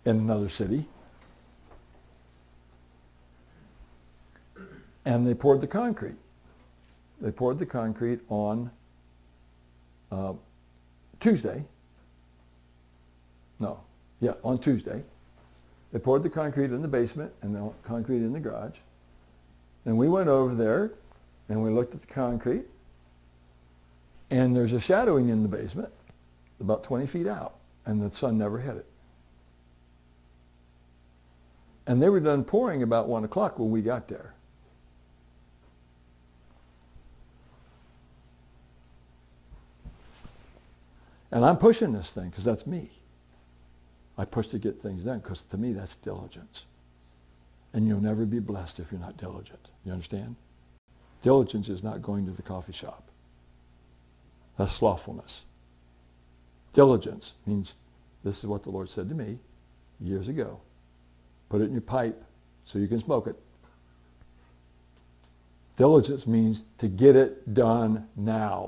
in another city. And they poured the concrete. They poured the concrete on uh, Tuesday. No, yeah, on Tuesday. They poured the concrete in the basement and the concrete in the garage. And we went over there and we looked at the concrete. And there's a shadowing in the basement about twenty feet out. And the sun never hit it. And they were done pouring about one o'clock when we got there. And I'm pushing this thing because that's me. I push to get things done because to me that's diligence. And you'll never be blessed if you're not diligent. You understand? Diligence is not going to the coffee shop. That's slothfulness. Diligence means, this is what the Lord said to me years ago. Put it in your pipe so you can smoke it. Diligence means to get it done now.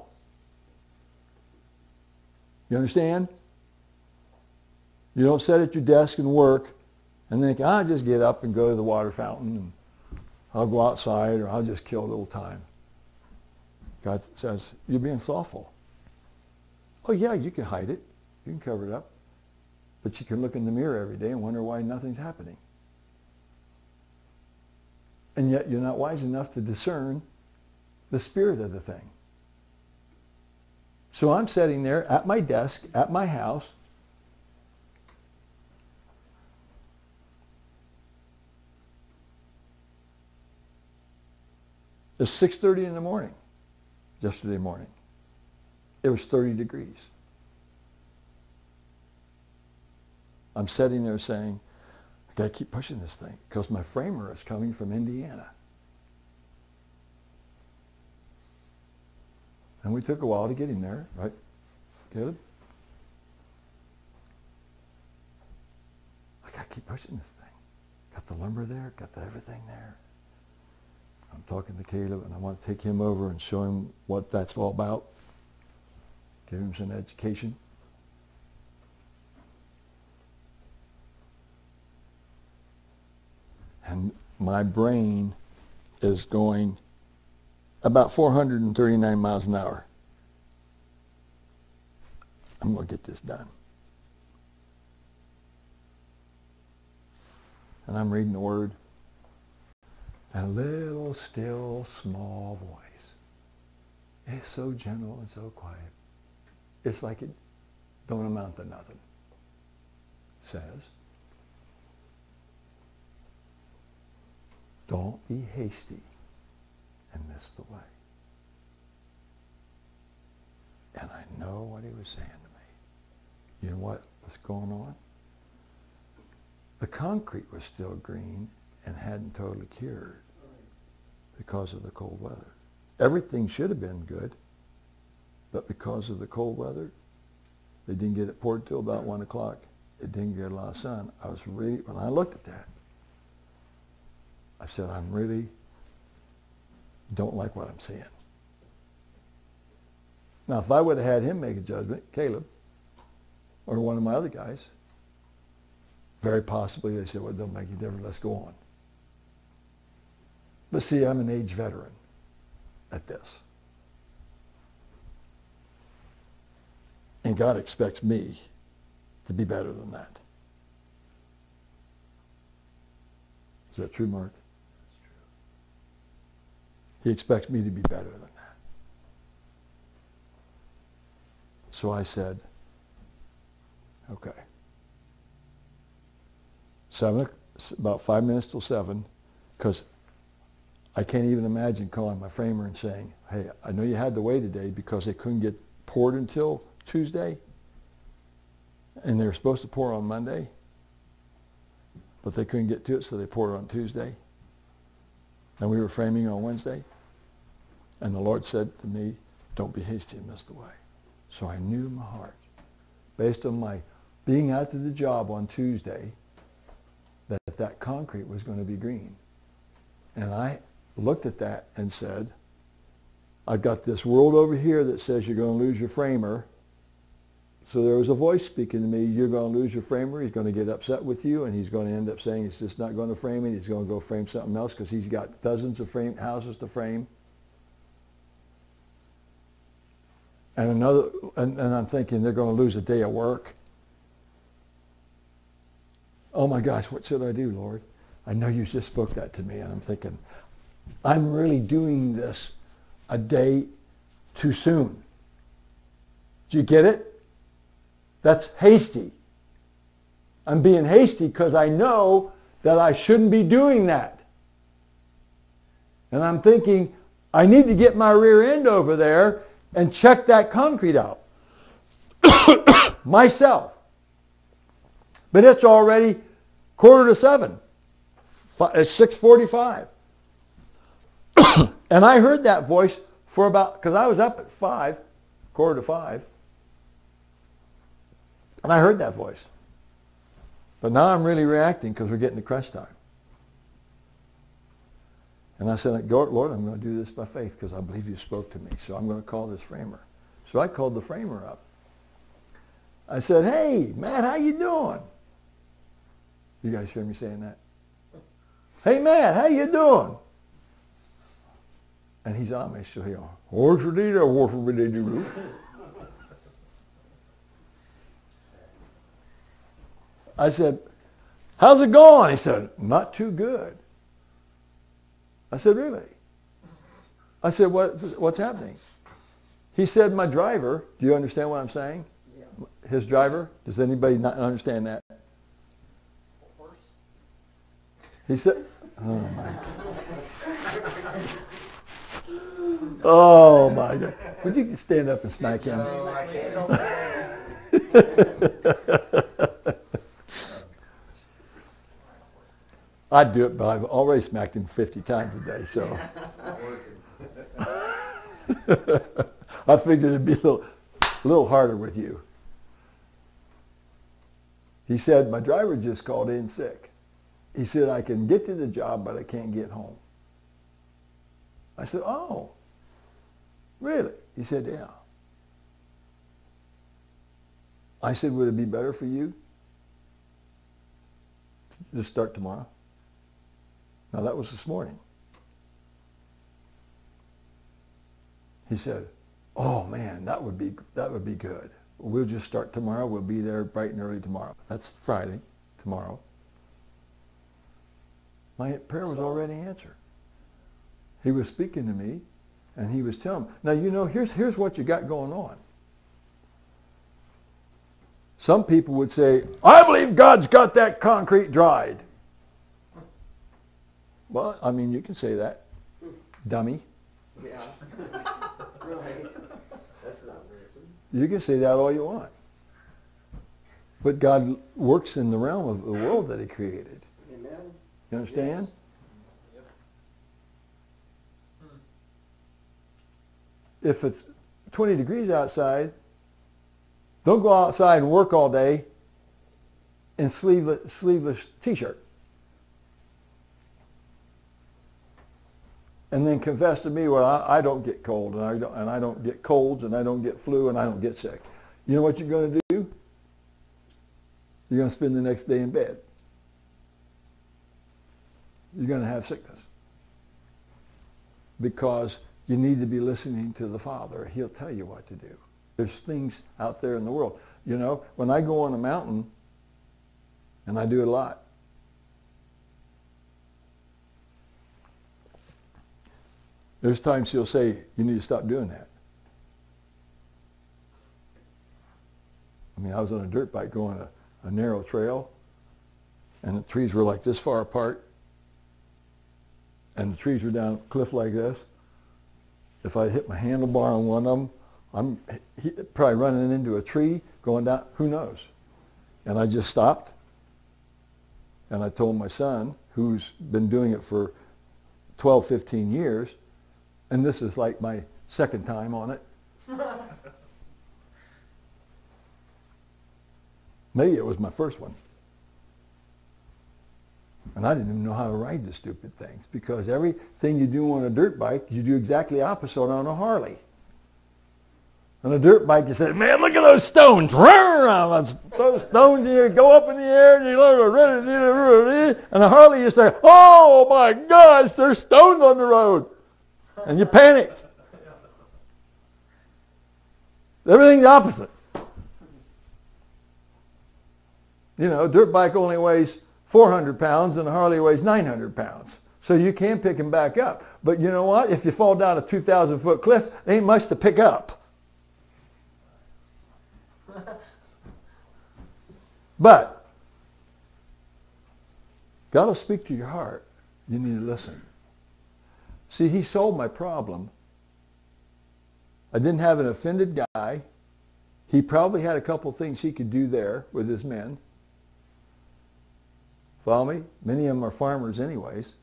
You understand? You don't sit at your desk and work and think, I'll just get up and go to the water fountain and I'll go outside or I'll just kill a little time. God says, you're being slothful. Oh yeah, you can hide it. You can cover it up. But you can look in the mirror every day and wonder why nothing's happening. And yet you're not wise enough to discern the spirit of the thing. So I'm sitting there at my desk, at my house, it's six thirty in the morning, yesterday morning. It was thirty degrees. I'm sitting there saying, I got to keep pushing this thing because my framer is coming from Indiana. And we took a while to get him there, right, Caleb? I got to keep pushing this thing. Got the lumber there, got the everything there. I'm talking to Caleb, and I want to take him over and show him what that's all about. Give him some education. And my brain is going about four hundred thirty-nine miles an hour. I'm going to get this done. And I'm reading the Word. A little, still, small voice. It's so gentle and so quiet. It's like it don't amount to nothing. Says, don't be hasty and miss the way. And I know what he was saying to me. You know what was going on? The concrete was still green and hadn't totally cured because of the cold weather. Everything should have been good, but because of the cold weather, they didn't get it poured till about one o'clock. It didn't get a lot of sun. I was really, when I looked at that, I said, I'm really don't like what I'm seeing. Now, if I would have had him make a judgment, Caleb, or one of my other guys, very possibly they said, well, it don't make any difference, let's go on. But see, I'm an age veteran at this. And God expects me to be better than that. Is that true, Mark? That's true. He expects me to be better than that. So I said, okay. Seven, about five minutes till seven, because I can't even imagine calling my framer and saying, hey, I know you had to wait today because they couldn't get poured until Tuesday, and they were supposed to pour on Monday, but they couldn't get to it, so they poured on Tuesday. And we were framing on Wednesday. And the Lord said to me, don't be hasty and miss the way. So I knew in my heart, based on my being out to the job on Tuesday, that that concrete was going to be green. And I looked at that and said, I've got this world over here that says you're going to lose your framer So there was a voice speaking to me, you're going to lose your framer, he's going to get upset with you, and he's going to end up saying he's just not going to frame it, he's going to go frame something else because he's got dozens of frame houses to frame. And another, and, and I'm thinking they're going to lose a day of work. Oh my gosh, what should I do, Lord? I know you just spoke that to me, and I'm thinking, I'm really doing this a day too soon. Do you get it? That's hasty. I'm being hasty because I know that I shouldn't be doing that. And I'm thinking, I need to get my rear end over there and check that concrete out myself. But it's already quarter to seven. It's six forty-five. And I heard that voice for about, because I was up at five, quarter to five. And I heard that voice. But now I'm really reacting because we're getting to crunch time. And I said, Lord, I'm going to do this by faith because I believe you spoke to me. So I'm going to call this framer. So I called the framer up. I said, hey, Matt, how you doing? You guys hear me saying that? Hey, Matt, how you doing? And he's Amish, so he'll, what's your deal? What's your deal? I said, how's it going? He said, not too good. I said, really? I said, what, what's happening? He said, my driver, do you understand what I'm saying? Yeah. His driver? Does anybody not understand that? Horse. He said, oh my God. Oh my God. Would you stand up and smack him? I'd do it, but I've already smacked him fifty times a day, so. I figured it'd be a little, a little harder with you. He said, my driver just called in sick. He said, I can get to the job, but I can't get home. I said, oh, really? He said, yeah. I said, would it be better for you to just start tomorrow? Now, that was this morning. He said, oh, man, that would be that would be good. We'll just start tomorrow. We'll be there bright and early tomorrow. That's Friday, tomorrow. My prayer was already answered. He was speaking to me, and he was telling me. Now, you know, here's, here's what you got going on. Some people would say, I believe God's got that concrete dried. Well, I mean, you can say that, dummy. Yeah. Right. That's not written. You can say that all you want. But God works in the realm of the world that he created. Amen. You understand? Yes. If it's twenty degrees outside, don't go outside and work all day in sleeveless, sleeveless t-shirt. And then confess to me, well, I, I don't get cold, and I don't, and I don't get colds, and I don't get flu, and I don't get sick. You know what you're going to do? You're going to spend the next day in bed. You're going to have sickness. Because you need to be listening to the Father. He'll tell you what to do. There's things out there in the world. You know, when I go on a mountain, and I do it a lot, there's times he'll say, you need to stop doing that. I mean, I was on a dirt bike going a, a narrow trail, and the trees were like this far apart, and the trees were down a cliff like this. If I hit my handlebar on one of them, I'm he, probably running into a tree, going down, who knows? And I just stopped, and I told my son, who's been doing it for twelve, fifteen years, and this is like my second time on it. Maybe it was my first one. And I didn't even know how to ride the stupid things, because everything you do on a dirt bike, you do exactly opposite on a Harley. On a dirt bike, you say, man, look at those stones. Those stones, you go up in the air, and you look, and a Harley, you say, oh my gosh, there's stones on the road. And you panic. Everything's the opposite. You know, a dirt bike only weighs four hundred pounds and a Harley weighs nine hundred pounds. So you can pick them back up. But you know what? If you fall down a two thousand foot cliff, there ain't much to pick up. But God will speak to your heart. You need to listen. See, he solved my problem. I didn't have an offended guy. He probably had a couple things he could do there with his men. Follow me? Many of them are farmers anyways.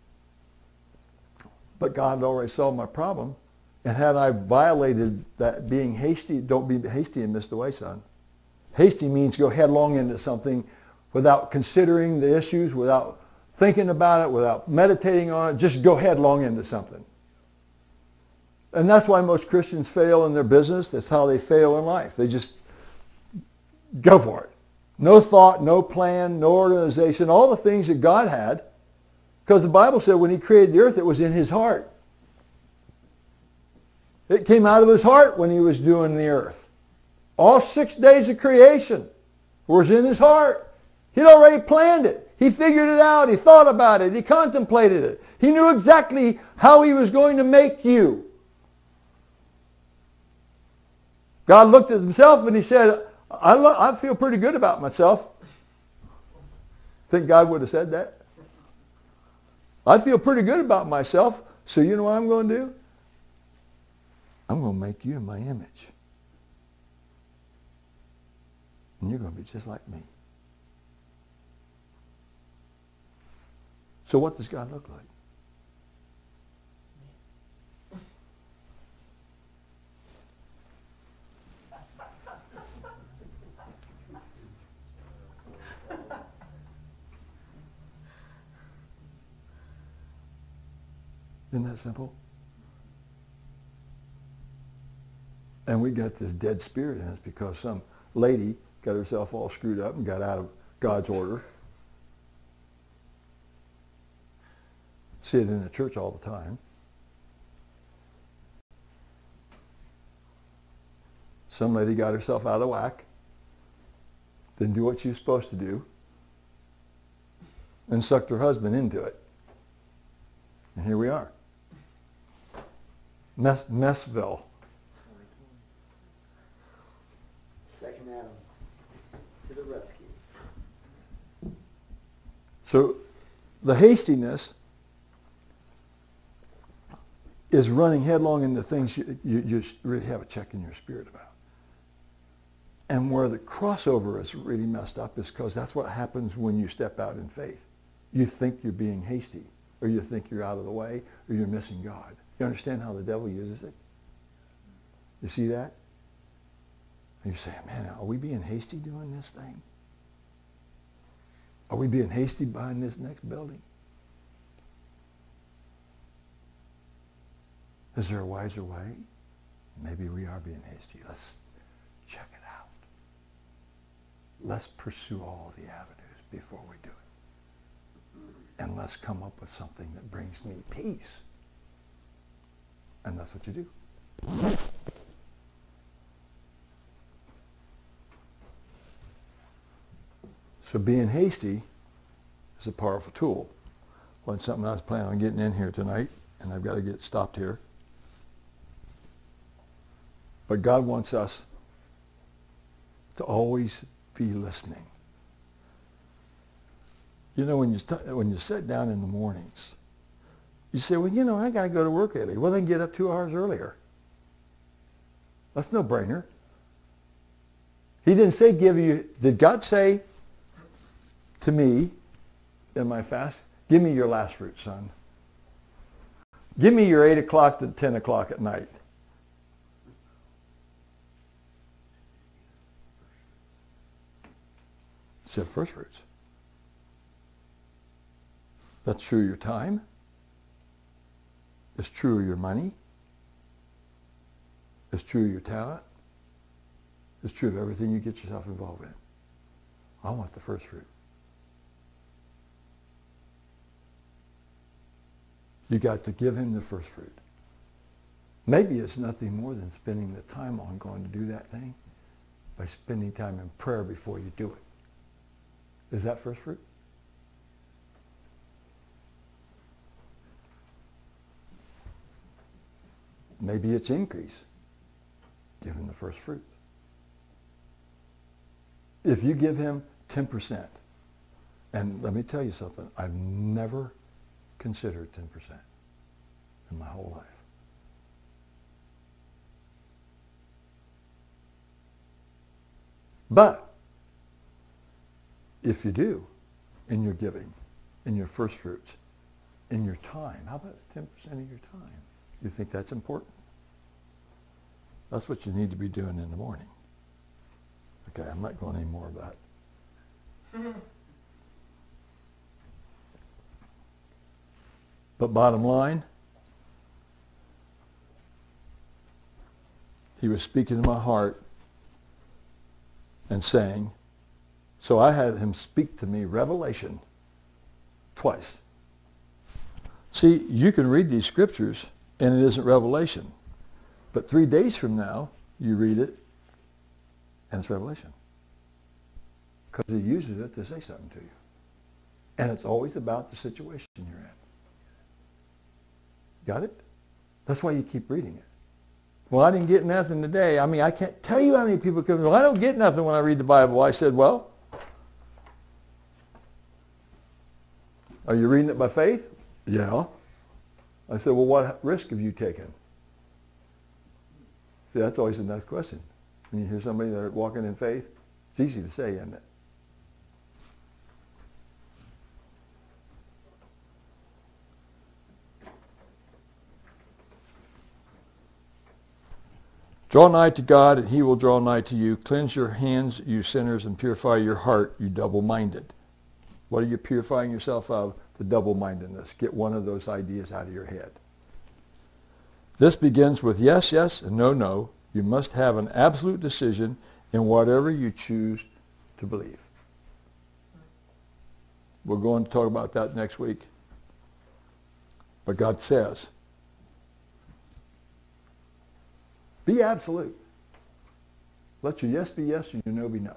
But God had already solved my problem. And had I violated that being hasty, don't be hasty and miss the way, son. Hasty means go headlong into something without considering the issues, without thinking about it, without meditating on it. Just go headlong into something. And that's why most Christians fail in their business. That's how they fail in life. They just go for it. No thought, no plan, no organization, all the things that God had. Because the Bible said when he created the earth, it was in his heart. It came out of his heart when he was doing the earth. All six days of creation was in his heart. He'd already planned it. He figured it out. He thought about it. He contemplated it. He knew exactly how he was going to make you. God looked at himself and he said, I, lo- I feel pretty good about myself. Think God would have said that? I feel pretty good about myself, so you know what I'm going to do? I'm going to make you in my image. And you're going to be just like me. So what does God look like? Isn't that simple? And we got this dead spirit in us because some lady got herself all screwed up and got out of God's order. See it in the church all the time. Some lady got herself out of whack, didn't do what she was supposed to do, and sucked her husband into it. And here we are. Mess, Messville. Second Adam to the rescue. So the hastiness is running headlong into things you, you just really have a check in your spirit about. And where the crossover is really messed up is because that's what happens when you step out in faith. You think you're being hasty, or you think you're out of the way, or you're missing God. You understand how the devil uses it? You see that? And you say, man, are we being hasty doing this thing? Are we being hasty buying this next building? Is there a wiser way? Maybe we are being hasty. Let's check it out. Let's pursue all the avenues before we do it. And let's come up with something that brings me peace. And that's what you do. So being hasty is a powerful tool. Well, it's something I was planning on getting in here tonight, and I've got to get stopped here. But God wants us to always be listening. You know, when you st- when you sit down in the mornings, you say, well, you know, I got to go to work early. Well, then get up two hours earlier. That's no brainer. He didn't say give you, did God say to me in my fast, give me your last fruit, son. Give me your eight o'clock to ten o'clock at night. He said first fruits. That's true of your time. It's true of your money. It's true of your talent. It's true of everything you get yourself involved in. I want the first fruit. You got to give him the first fruit. Maybe it's nothing more than spending the time on going to do that thing by spending time in prayer before you do it. Is that first fruit? Maybe it's increase. Give him the first fruit. If you give him ten percent, and let me tell you something, I've never considered ten percent in my whole life. But if you do, in your giving, in your first fruits, in your time, how about ten percent of your time? You think that's important? That's what you need to be doing in the morning. Okay, I'm not going any more of that. But bottom line, he was speaking to my heart and saying, so I had him speak to me revelation twice. See, you can read these scriptures and it isn't revelation. But three days from now, you read it and it's revelation. Because he uses it to say something to you. And it's always about the situation you're in. Got it? That's why you keep reading it. Well, I didn't get nothing today. I mean, I can't tell you how many people come, well, I don't get nothing when I read the Bible. I said, well, are you reading it by faith? Yeah. I said, well, what risk have you taken? See, that's always the next question. When you hear somebody that's walking in faith, it's easy to say, isn't it? Draw nigh to God, and he will draw nigh to you. Cleanse your hands, you sinners, and purify your heart, you double-minded. What are you purifying yourself of? The double-mindedness. Get one of those ideas out of your head. This begins with yes, yes, and no, no. You must have an absolute decision in whatever you choose to believe. We're going to talk about that next week. But God says, be absolute. Let your yes be yes and your no be no.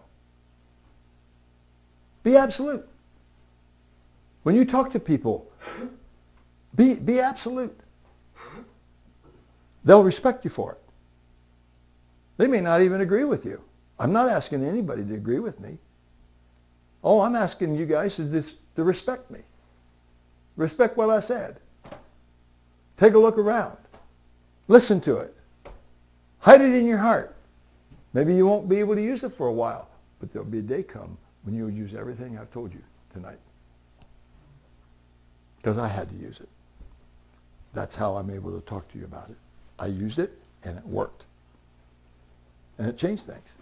Be absolute. When you talk to people, be, be absolute. They'll respect you for it. They may not even agree with you. I'm not asking anybody to agree with me. All I'm asking you guys is to respect me. Respect what I said. Take a look around. Listen to it. Hide it in your heart. Maybe you won't be able to use it for a while, but there'll be a day come when you'll use everything I've told you tonight. Because I had to use it. That's how I'm able to talk to you about it. I used it, and it worked. And it changed things.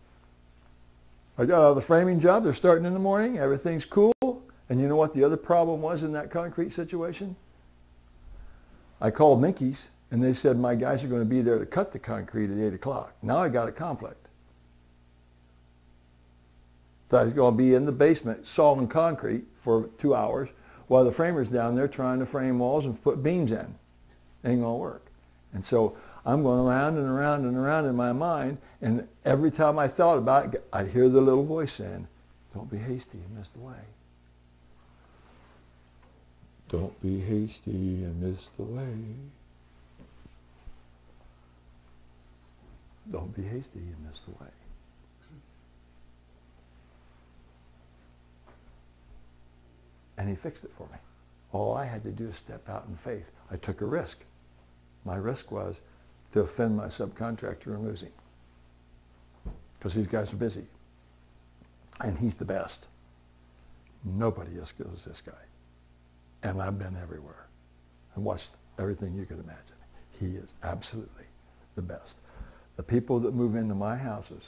I got out of the framing job. They're starting in the morning. Everything's cool. And you know what the other problem was in that concrete situation? I called Minky's, and they said, my guys are going to be there to cut the concrete at eight o'clock. Now I got a conflict. So I was going to be in the basement sawing concrete for two hours while the framer's down there trying to frame walls and put beams in. Ain't going to work. And so I'm going around and around and around in my mind, and every time I thought about it, I'd hear the little voice saying, don't be hasty and miss the way. Don't be hasty and miss the way. Don't be hasty and miss the way. And he fixed it for me. All I had to do is step out in faith. I took a risk. My risk was to offend my subcontractor and losing. Because these guys are busy. And he's the best. Nobody as good as this guy. And I've been everywhere. And watched everything you could imagine. He is absolutely the best. The people that move into my houses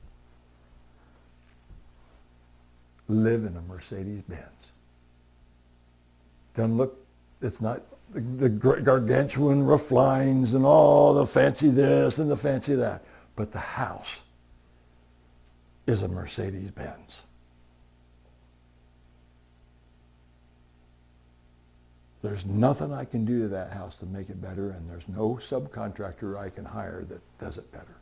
live in a Mercedes-Benz. Doesn't look, it's not the, the gargantuan roof lines and all the fancy this and the fancy that. But the house is a Mercedes-Benz. There's nothing I can do to that house to make it better, and there's no subcontractor I can hire that does it better.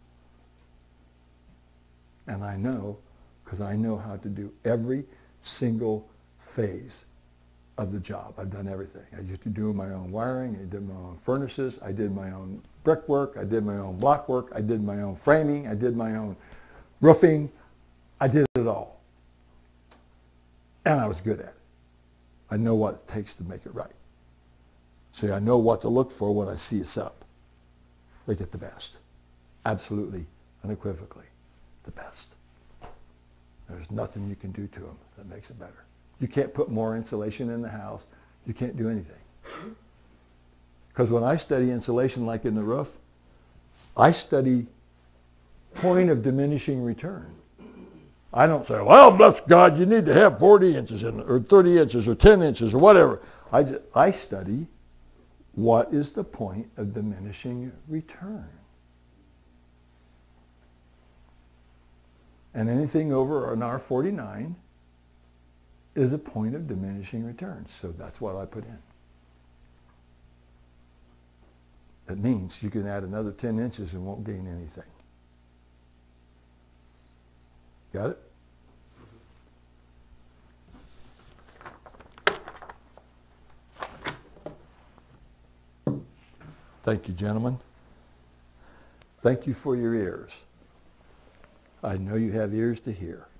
And I know, because I know how to do every single phase of the job. I've done everything. I used to do my own wiring, I did my own furnaces, I did my own brickwork, I did my own block work, I did my own framing, I did my own roofing. I did it all. And I was good at it. I know what it takes to make it right. See, I know what to look for when I see us up. They get the best. Absolutely, unequivocally, the best. There's nothing you can do to them that makes it better. You can't put more insulation in the house. You can't do anything. Because when I study insulation like in the roof, I study point of diminishing return. I don't say, well, bless God, you need to have forty inches in, or thirty inches or ten inches or whatever. I, just, I study what is the point of diminishing return. And anything over an R forty-nine is a point of diminishing return. So that's what I put in. It means you can add another ten inches and won't gain anything. Got it? Thank you, gentlemen. Thank you for your ears. I know you have ears to hear.